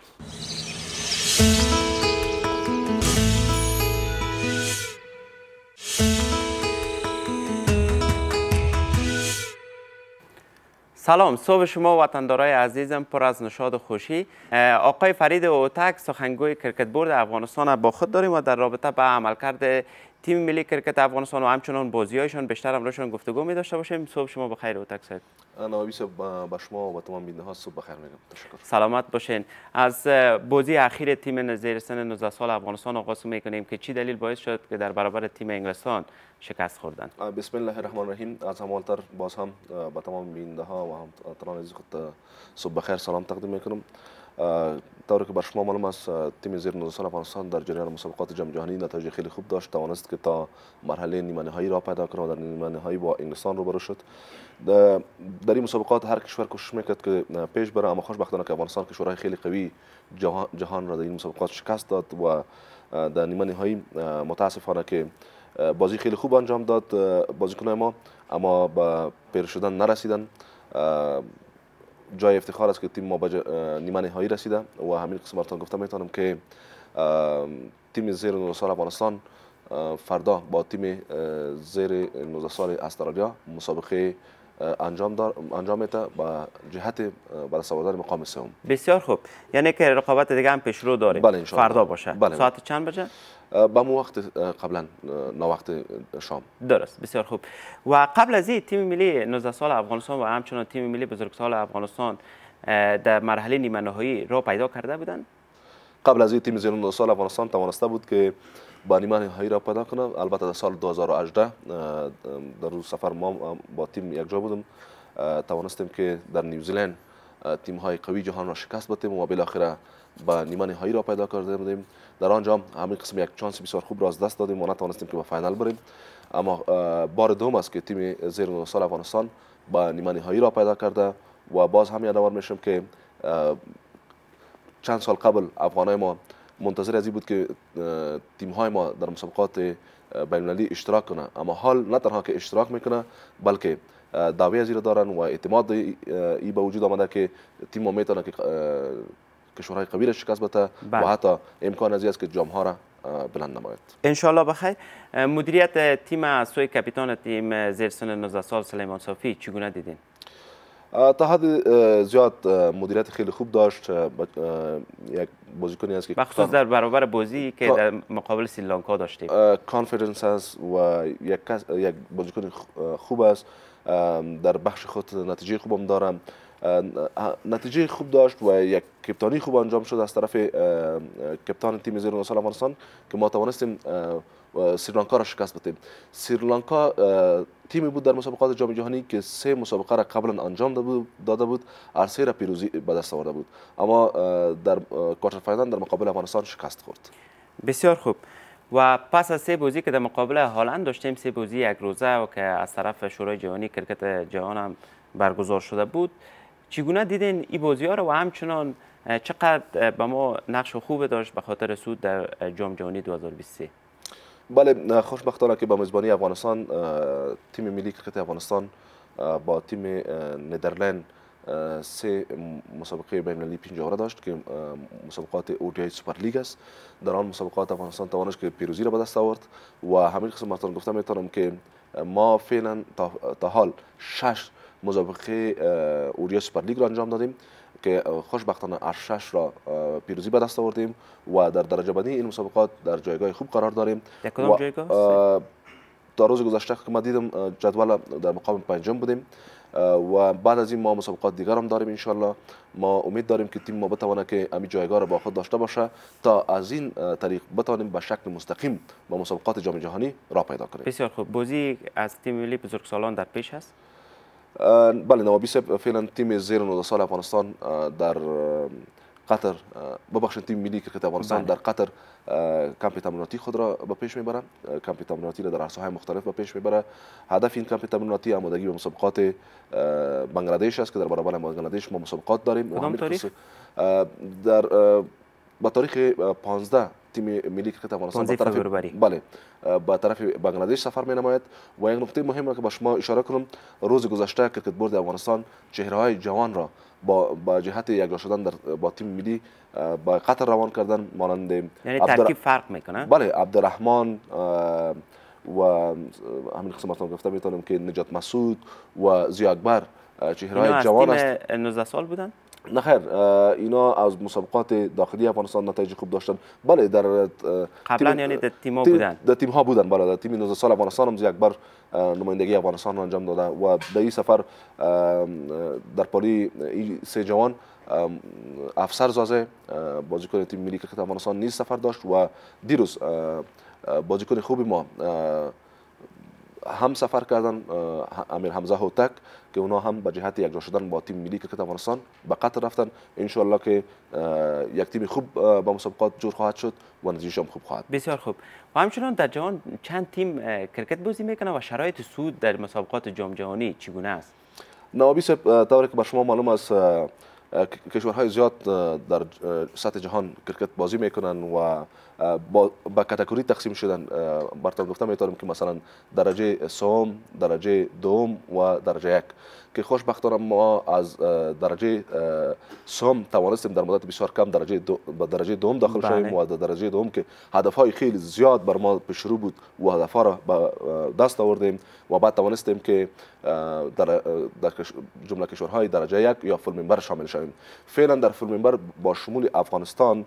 سلام صبح شما وطندارای عزیزم پر از نشاط و خوشی آقای فرید اوتک سخنگوی کرکت بورد افغانستان با خود داریم و در رابطه با عملکرد تیم ملی کرکت افغانستان و همچنان بازی‌هایشان بیشتر امروزشان گفتگو می داشته باشیم. صبح شما بخیر اوتک صاحب. نوابی صاحب با شما و تمام بیننده ها صبح بخیر میگم. تشکر. سلامت باشین. از بازی اخیر تیم زیر سن 19 سال افغانستان آغاز میکنیم که چی دلیل باعث شد که در برابر تیم انگلستان شکست خوردن؟ بسم الله الرحمن الرحیم. از همالتر باز هم با تمام بیننده ها و هموطنان عزیز خود صبح بخیر سلام تقدیم میکنم. طوری که بر شما معلوم است تیم زیر 19 سال افغانستان در جریان مسابقات جام جهانی نتایج خیلی خوب داشت، توانست که تا مرحله نیمه نهایی را پیدا کنه و در نیمه نهایی با انگلستان روبرو شد. در این مسابقات هر کشور کوشش میکرد که پیش بره، اما خوشبختانه که افغانستان کشورهای خیلی قوی جهان را در این مسابقات شکست داد و در نیمه نهایی متاسفانه که بازی خیلی خوب انجام داد بازیکنان ما، اما به پیر شدن نرسیدن. جای افتخار است که تیم ما به نیمه نهایی رسیده و همین قسمتان گفته میتونم که تیم زیر 19 سال افغانستان فردا با تیم زیر 19 سال استرالیا مسابقه انجام میده با جهت به دست آوردن مقام سوم. بسیار خوب، یعنی که رقابت دیگه هم پیشرو داریم. بله فردا باشه. بله. ساعت چند بجه؟ با مو وقت قبلا نه وقت شام. درست، بسیار خوب. و قبل از این تیم ملی 19 سال افغانستان و همچنان تیم ملی بزرگسال افغانستان در مرحله نیمه نهایی را پیدا کرده بودند؟ قبل از این تیم زیر 19 سال افغانستان توانسته بود که با نیمه نهایی را پیدا کنه. البته در سال 2018 در روز سفر ما با تیم یک جا بودیم، توانستیم که در نیوزیلند تیم های قوی جهان را شکست بدیم و بالاخره با نیمه نهایی را پیدا کرده بودیم. در آنجا همین قسم یک چانس بسیار خوب را از دست دادیم و نتوانستیم که به فاینال بریم. اما بار دوم است که تیم زیر 19 سال افغانستان با نیمه نهایی را پیدا کرده و باز هم یادآور میشم که چند سال قبل افغانای ما منتظر از این بود که تیم های ما در مسابقات بین المللی اشتراک کنه، اما حال نه تنها که اشتراک میکنه بلکه دعوی از این دارن و اعتماد این به وجود آمده که تیم ما میتونه که کشورهای قوی را شکست بده و حتی امکان از این است که جام ها را بلند نماید. ان شاء الله بخیر. مدیریت تیم از سوی کاپیتان تیم زیر سن 19 سال سلیمان صافی چگونه دیدین؟ تا حد زیاد مدیریت خیلی خوب داشت. یک بازیکنی است که بخصوص در برابر بازی که در مقابل سریلانکا داشتیم کانفیدنس است و یک بازیکن خوب است. در بخش خود نتیجه خوبم دارم، نتیجه خوب داشت و یک کپتانی خوب انجام شد از طرف کپتان تیم زیر 19 سال افغانستان که ما توانستیم سریلانکا را شکست بدیم. سریلانکا تیمی بود در مسابقات جام جهانی که 3 مسابقه را قبلا انجام داده بود، هر 3 را پیروزی به دست آورده بود، اما در کوارتر فاینال در مقابل افغانستان شکست خورد. بسیار خوب. و پس از 3 بازی که در مقابل هلند داشتیم، 3 بازی یک روزه و که از طرف شورای جهانی کرکت جهان هم برگزار شده بود، چگونه دیدین این بازی ها رو و همچنان چقدر به ما نقش خوب داشت به خاطر سود در جام جهانی 2023؟ بله، خوشبختانه که با میزبانی افغانستان تیم ملی کرکت افغانستان با تیم ندرلند 3 مسابقه بین المللی پنجاره داشت که مسابقات اودی سوپر لیگ است. در آن مسابقات افغانستان توانست که پیروزی را به دست آورد و همین قسم مرتبا گفتم میتونم که ما فعلا تا حال 6 مسابقه اودی سوپر لیگ را انجام دادیم که خوشبختانه هر 6 را پیروزی به دست آوردیم و در درجه بندی این مسابقات در جایگاه خوب قرار داریم. در کدام جایگاه؟ تا روز گذشته که ما دیدم جدول در مقام 5م بودیم و بعد از این ما مسابقات دیگر هم داریم. انشالله ما امید داریم که تیم ما بتونه که همین جایگاه را با خود داشته باشه تا از این طریق بتوانیم به شکل مستقیم با مسابقات جام جهانی راه پیدا کنیم. بسیار خوب. بازی از تیم ملی بزرگسالان در پیش است؟ بله، نوابی صاحب فعلا تیم زیر 19 سال افغانستان در قطر، ببخشید تیم ملی کرکت افغانستان در قطر کمپ تمریناتی خود را به پیش میبره. کمپ تمریناتی را در عرصه‌های مختلف به پیش میبره. هدف این کمپ تمریناتی آمادگی به مسابقات بنگلادش است که در برابر بنگلادش ما مسابقات داریم. کدام تاریخ؟ در با تاریخ 15 تیم ملی کرکت افغانستان با طرف بنگلادش سفر می نماید. و یک نکته مهم را که با شما اشاره کنم، روز گذشته کرکت بورد افغانستان چهره‌های جوان را با جهت یکجا شدن با تیم ملی با قطر روان کردن، مانند یعنی ترکیب فرق میکنه. بله، عبدالرحمن و همین قسمت هم گفته میتونم که نجات مسعود و ضیا اکبر چهره‌های جوان است. 19 سال بودن؟ نه خیر، اینا از مسابقات داخلی افغانستان نتایج خوب داشتن. بله، در قبلا یعنی در تیم‌ها بودن. در تیم‌ها بودن. بله، در تیم 19 سال افغانستان هم ضیا اکبر نمایندگی افغانستان را انجام داده و در این سفر در پالی این 3 جوان افسر زازه بازیکن تیم ملی کرکت افغانستان نیز سفر داشت و دیروز بازیکن خوبی ما هم سفر کردن، امیر حمزه هوتک، که اونا هم به جهت یکجا شدن با تیم ملی کرکت افغانستان به قطر رفتن. ان شاء الله که یک تیم خوب با مسابقات جور خواهد شد و نتیجه هم خوب خواهد. بسیار خوب. و همچنان در جهان چند تیم کرکت بازی میکنه و شرایط صعود در مسابقات جام جهانی چگونه است؟ نوابی صاحب، طوری که بر شما معلوم است کشورهای زیاد در سطح جهان کرکت بازی میکنن و با کاتگوری تقسیم شدن. براتون گفتم میتونم که مثلا درجه سوم، درجه دوم و درجه یک، که خوشبختانه ما از درجه سوم توانستیم در مدت بسیار کم درجه دوم داخل شویم و در درجه دوم که هدفهای خیلی زیاد بر ما پیش رو بود و هدفها را به دست آوردیم و بعد توانستیم که در جمله کشورهای درجه یک یا فول ممبر شامل شویم. فعلا در فول ممبر با شمول افغانستان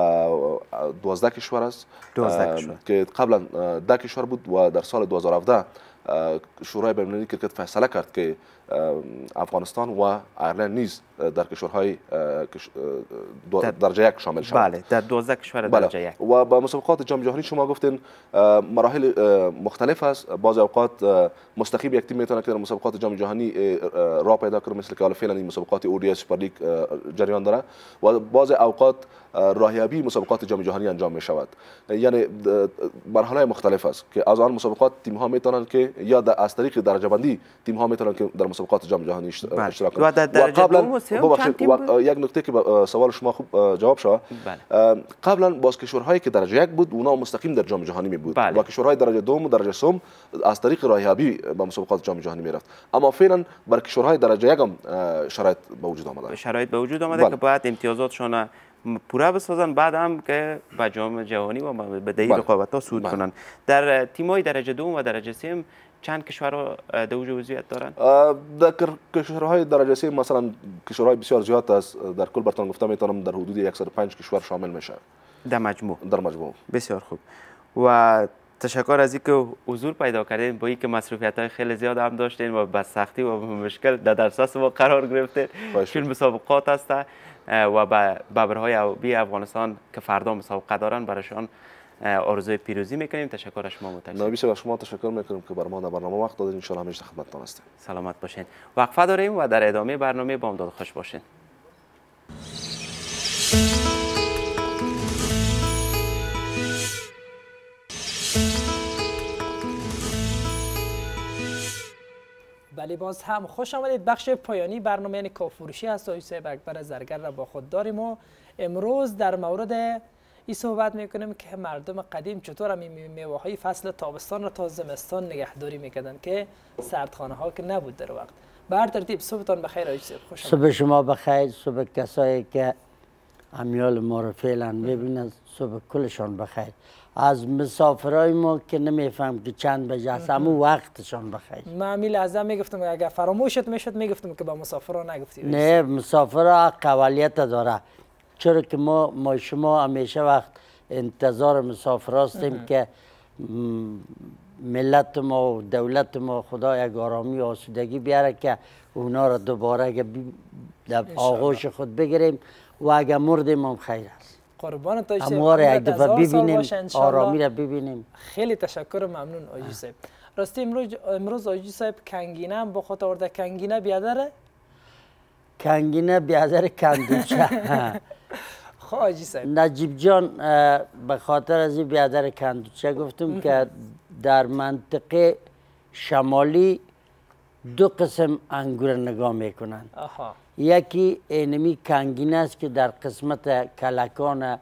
12 کشور است که قبلا 10 کشور بود و در سال 2017 شورای بین‌المللی کرکت فیصله کرد که افغانستان و ایرلند نیز در کشورهای درجه یک شامل شوند. بله، در 12 کشور درجه یک. و با مسابقات جام جهانی شما گفتین مراحل مختلف است. بعض اوقات مستقیم یک تیم میتونه که در مسابقات جام جهانی راه پیدا کنه، مثل که حالا فعلا این مسابقات اودی سوپر لیگ جریان داره، و بعض اوقات راهیابی مسابقات جام جهانی انجام می شود. یعنی مرحله مختلف است که از آن مسابقات تیم ها میتونن که یا از طریق درجه بندی تیم ها میتونن که در مسابقات جام جهانی اشتراک کنند. و در درجه دوم و سوم چند تیم بود؟ یک نکته که سوال شما خوب جواب شد. قبلا باز کشورهایی که درجه یک بود اونا مستقیم در جام جهانی می بود و کشورهای درجه دوم و درجه سوم از طریق راهیابی به مسابقات جام جهانی میرفت. اما فعلا بر کشورهای درجه یک هم شرایط به وجود آمده. شرایط به وجود آمده که باید امتیازاتشون پورا بسازن، بعد هم که به جام جهانی و به دهی رقابت‌ها صعود کنن. در تیم‌های درجه دوم و درجه سه چند کشور دوج عضویت دارن؟ در کشورهای درجه سه مثلا کشورهای بسیار زیاد است. در کل براتون گفتم میتونم در حدود 105 کشور شامل میشه در مجموع. بسیار خوب. و تشکر از اینکه حضور پیدا کردین، با اینکه مسئولیت‌های خیلی زیاد هم داشتین و به سختی و مشکل در درس ما قرار گرفتین. چون مسابقات است و به ببرهای آبی افغانستان که فردا مسابقه دارن برایشان آرزوی پیروزی میکنیم. تشکر از شما متشکرم. نبیشه شما تشکر میکنیم که بر ما در برنامه وقت دادین. ان شاء الله همیشه خدمتتون هستیم. سلامت باشین. وقفه داریم و در ادامه برنامه بامداد خوش باشین. بله، باز هم خوش آمدید. بخش پایانی برنامه یعنی کافروشی هست. آقای صاحب اکبر زرگر را با خود داریم و امروز در مورد این صحبت میکنیم که مردم قدیم چطور هم میوه های فصل تابستان را تا زمستان نگهداری میکردن که سردخانه ها که نبود در وقت. به هر ترتیب صبحتان بخیر آقای صاحب. خوش آمدید. صبح شما بخیر، صبح کسایی که امیال ما رو فعلا میبینن صبح کلشان بخیر. از مسافرای ما که نمیفهم که چند بجه است اما وقتشان بخیر. من امیل ازم میگفتم اگر فراموشت میشد میگفتم که با مسافرها نگفتی. نه، مسافرها قوالیت داره، چرا که ما شما همیشه وقت انتظار مسافر هستیم که ملت ما و دولت ما خدا یک آرامی و آسودگی بیاره که اونا را دوباره در آغوش خود بگیریم و اگر مردیم هم خیر است. قربان تا اموار یک دفعه ببینیم، آرامی را ببینیم. خیلی تشکر و ممنون آجی صاحب. راستی امروز آجی صاحب کنگینه هم با خود آورده. کنگینه بیادره؟ کنگینه بیادر کندوچه. خواه آجی صاحب. نجیب جان به خاطر از این بیادر کندوچه گفتم که در منطقه شمالی دو قسم انگور نگاه میکنن. یکی اینمی کنگینه است که در قسمت کلکان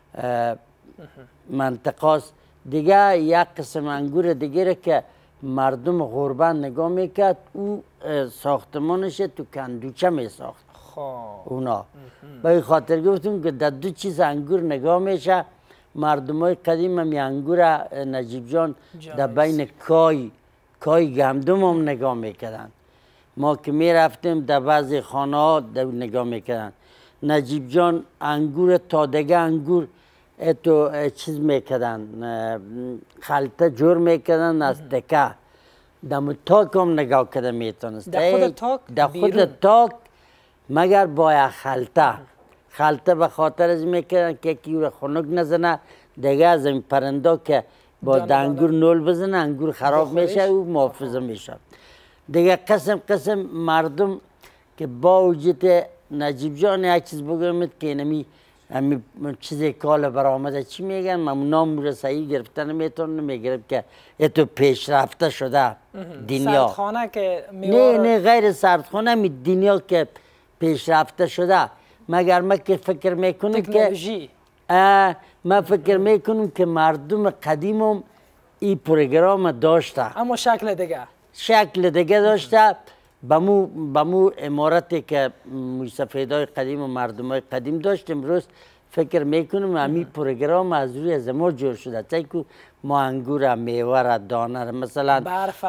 منطقه است. دیگه یک قسم انگور دیگه که مردم غربت نگاه میکرد او ساختمانش تو کندوچه میساخت اونا. به این خاطر گفتم که در دو چیز انگور نگاه میشه. مردم های قدیم هم انگور نجیب جان در بین کای گندم هم نگاه میکردن. ما که می رفتیم در بعضی خانه ها نگاه میکردن. نجیب جان انگور تادگه انگور تو چیز میکردن، خلطه جور میکردن از تکه. در تاک هم نگاه کرده میتونست. در خود تاک مگر با خلطه به خاطر از میکردن که یکی رو خنک نزنه، دیگه از این پرنده که با انگور نول بزنه انگور خراب میشه و محافظه میشه. دیگه قسم مردم که با وجود نجیب جان یک چیز بگویمت که اینمی چیزی کال برآمده چی میگن، من نام رو صحیح گرفتن نمیتونم، نمیگرم که تو پیشرفته شده دنیا. سردخانه که نه غیر سردخانه، می دنیا که پیشرفته شده، مگر من که فکر میکنم که تکنولوژی من فکر میکنم که مردم قدیمم این پروگرام داشته، اما شکل دیگه داشته. بمو امارتی که سفیدای قدیم و مردمای قدیم داشت، امروز فکر میکنم همین پروگرام از روی از ما جور شده. چه که ما انگور، میوه، دانه، مثلا برف،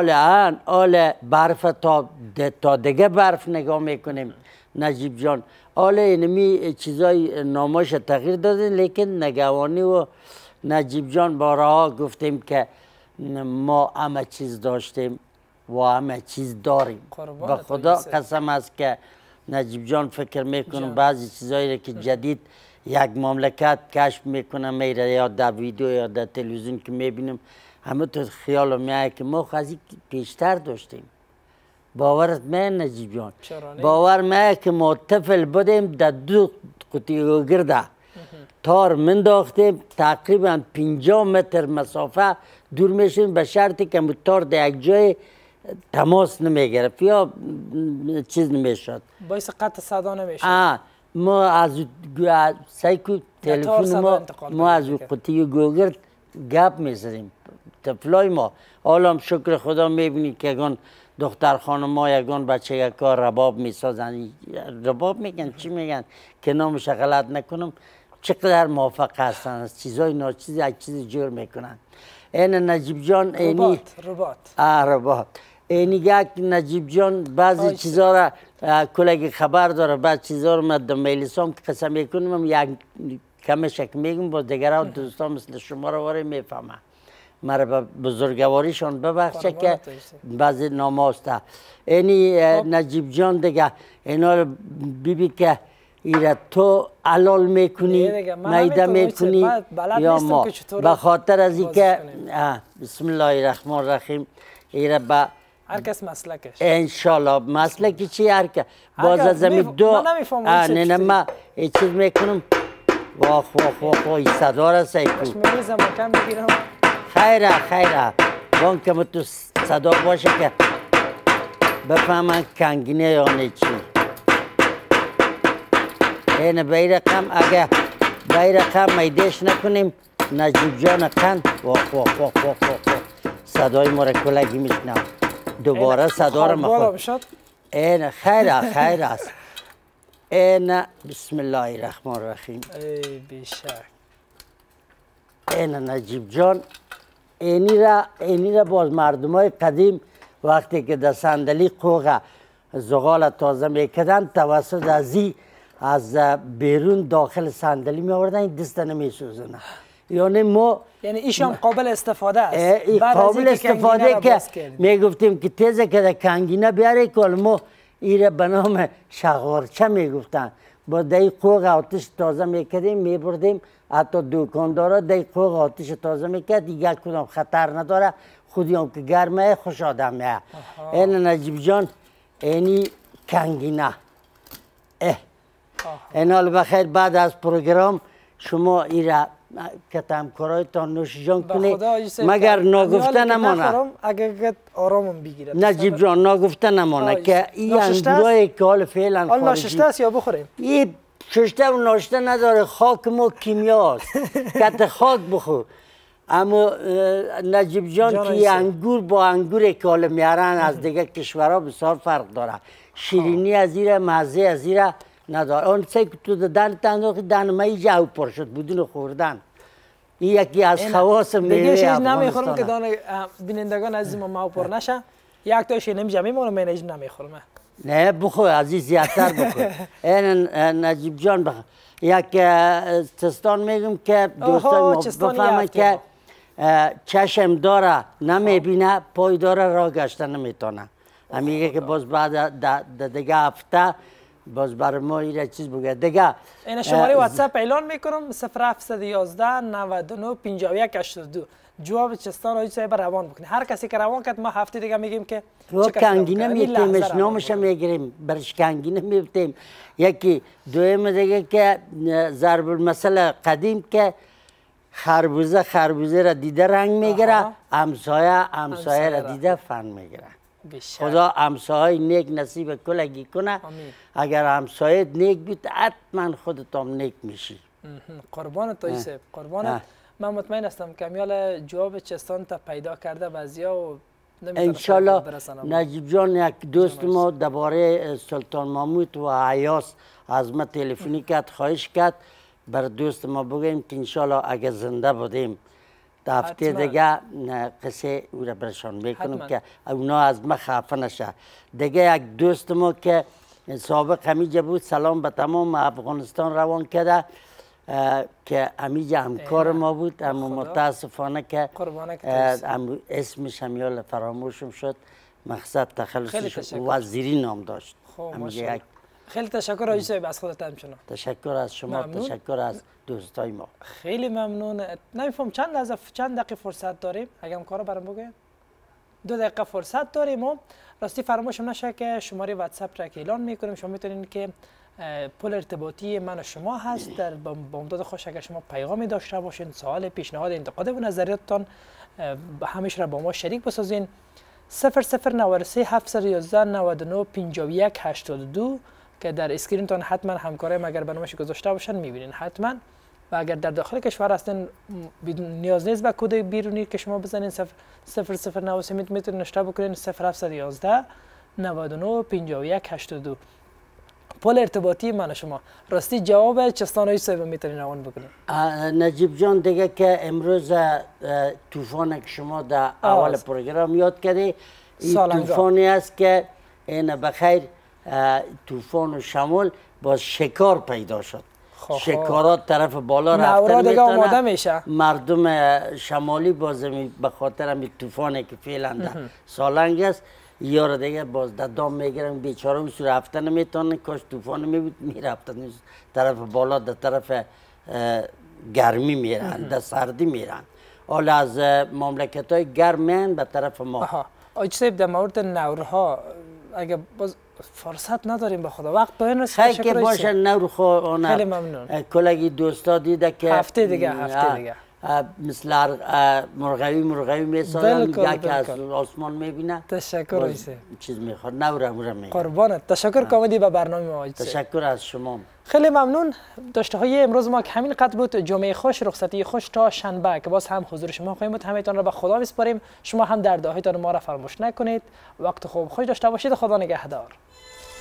آل برف تا دیگه برف نگاه میکنیم نجیب جان. آل اینمی چیزای نامش تغییر دادن، لیکن نگوانی و نجیب جان بارها گفتیم که ما همه چیز داشتیم و همه چیز داریم. به خدا قسم است که نجیب جان فکر میکنم بعضی چیزایی که جدید یک مملکت کشف میکنه میره، یا در ویدیو یا در تلویزیون که میبینیم، همه تو خیال میاد که ما از این پیشتر داشتیم. باورت میاد نجیب جان؟ باور میاد که ما طفل بودیم، در 2 قطعه گرده تار منداختیم، تقریبا 50 متر مسافه دور میشیم، به شرطی که تار در یک جای تماس نمیگرفت یا چیز نمیشد، باعث قطع صدا نمیشد. ما از سایکو تلفن ما از قطعه گوگرد گپ میزدیم طفلای ما. حالا شکر خدا میبینی که یگان دختر خانم ما یگان بچه یکا رباب میسازن، رباب میگن چی میگن که نامش غلط نکنم، چقدر موفق هستن از چیزای ناچیز یک چیز جور میکنن. این نجیب جان اینی ربات اینی یک نجیب جان بعضی چیزا را کلگی خبر داره، بعضی چیزا رو من در میلیسام که قسم میکنم یک کمشک میگم، با دیگر دوستان مثل شما رو واره میفهمه. مرا به بزرگواریشان ببخشه که بعضی ناماسته. اینی نجیب جان دیگه اینا رو بیبی که ایره تو علال میکنی، میده میکنی یا ما، به خاطر از این که بسم الله الرحمن الرحیم ایره به هر کس مسلکش انشالله مسلکی چی هر که باز از زمین دو نه من این چیز میکنم. واخ واخ واخ این صدا را سیکو خیره بان که تو صدا باشه که بفهمن کنگینه یا نه چی. این بیرقم اگه بیرقم میدهش نکنیم نجیب جان قند واخ واخ واخ واخ صدای ما را کلگی میشنم. دوباره صدا را مخواد. این خیر است. این بسم الله الرحمن الرحیم. بیشک این نجیب جان اینی را باز مردمای قدیم وقتی که در صندلی قوغ زغال تازه میکردن توسط از بیرون داخل صندلی میآوردن، این دست نمیسوزونه. یعنی ایشان قابل استفاده است. قابل استفاده که میگفتیم که تیزه که در کنگینه بیاره که ما ایره به نام شغارچه میگفتن. با دی قوغ آتش تازه میکردیم میبردیم، حتی دکاندارا دی قوغ آتش تازه میکرد، دیگه کدام خطر نداره، خودی هم که گرمه خوش آدمه. این نجیب جان اینی کنگینه. این حال بخیر بعد از پروگرام شما ایره کتم کارایتان نوش جان کنی، مگر ناگفته نمانه. اگر آرامم بگیره نجیب جان ناگفته نمانه که این انگورای که حال فعلا خارجی ناشسته است یا بخوریم؟ این شسته و ناشته نداره، خاک ما کیمیاست. کت خاک بخور. اما نجیب جان که انگور با انگور که حال میارن از دیگه کشورها بسیار فرق داره. شیرینی از ایره، مزه از ایره نداره. اون چه که تو دهن تنداختی دهن ما ایجا او پر شد بدون خوردن. این یکی از خواص میوه افغانستانه. دیگه نمیخورم که دانه بینندگان عزیز ما او پر نشه. یک تاشی نمیشه میمونم من ایج نمیخورم. نه بخور عزیز زیادتر بخور. این نجیب جان بخور. یک تستان میگم که دوستان ما بفهمن که چشم داره نمیبینه، پای داره راه گشته نمیتونه. میگه که باز بعد دیگه هفته باز برای ما این چیز بگه دیگه. این شماره واتساپ اعلان میکنم 0711 99 51 82. جواب چستان آیج صاحب روان بکنید. هر کسی که روان کرد ما هفته دیگه میگیم که چه کنگینه میتیمش نامش میگیریم، برش کنگینه میتیم. یکی دویم دیگه که ضرب المثل قدیم که خربوزه را دیده رنگ میگیره، همسایه را دیده فن میگیره. خدا همسایه نیک نصیب کلگی کنه. اگر همسایه نیک بود حتما خودتم نیک میشی. قربانت یوسف، قربانت. من مطمئن هستم که امیال جواب چستان تا پیدا کرده بعضیا و انشالله. نجیب جان یک دوست ما درباره سلطان محمود و عیاس از ما تلفنی کرد، خواهش کرد بر دوست ما بگیم که انشالله اگر زنده بودیم هفته دیگه قصه او را برشان میکنم که اونا از ما خفه نشه. دیگه یک دوست ما که سابق همیجا بود، سلام به تمام افغانستان روان کرده که همیجا همکار ما بود، اما متاسفانه که اسمش همیال فراموشم شد، مقصد تخلصش وزیری نام داشت. خیلی تشکر یوسف از خودت همچنان. تشکر از شما، تشکر از دوستای ما. خیلی ممنون. نمیفهم چند دقیقه فرصت داریم؟ اگه کارو برام بگید. 2 دقیقه فرصت داریم و راستی فراموش نشه که شماره واتساپ را که اعلان میکنیم، شما میتونید که پل ارتباطی من و شما هست. در بامداد خوش اگر شما پیغامی داشته باشین، سوال، پیشنهاد، انتقاد و نظریاتتان همیشه را با ما شریک بسازین. 0093 711 99 51 82 که در اسکرینتان حتما همکارای اگر برنامه‌اش گذاشته باشن میبینین حتما. و اگر در داخل کشور هستین نیاز نیست به کد بیرونی که شما بزنین. 0093 میتونین اشتراک بکنین 0711 99 51 82 پل ارتباطی من و شما. راستی جواب چستان های صاحب میتونین روان بکنین. نجیب جان دیگه که امروز طوفان که شما در اول پروگرام یاد کردی، این طوفانی است که این بخیر طوفان و شمال باز شکار پیدا شد. شکارات طرف بالا رفتن میتونه. مردم شمالی باز به خاطر همین طوفانی که فعلا در سالنگ است یار دیگه باز در دام میگیرن، بیچاره اون سو رفتن نمیتونن. کاش طوفان میبود میرفتن طرف بالا، در طرف گرمی میرن، در سردی میرن. حالا از مملکت های گرم به طرف ما. آج صاحب در مورد نورها اگه باز فرصت نداریم به خدا وقت باید نیست. خیلی که باشه نورها. خیلی ممنون. کلگی دوستا دیده که هفته دیگه مثل مرغوی میسازن، یکی از آسمان میبینه. تشکر ایسه چیز میخواد نوره میبینه. قربانت. تشکر کامدی به برنامه ما. تشکر از شما. خیلی ممنون. داشته های امروز ما که همین قدر بود. جمعه خوش، رخصتی خوش تا شنبه که باز هم حضور شما خواهیم بود. همه‌تان را به خدا میسپاریم. شما هم در دعایتان ما را فراموش نکنید. وقت خوب خوش داشته باشید. خدا نگهدار.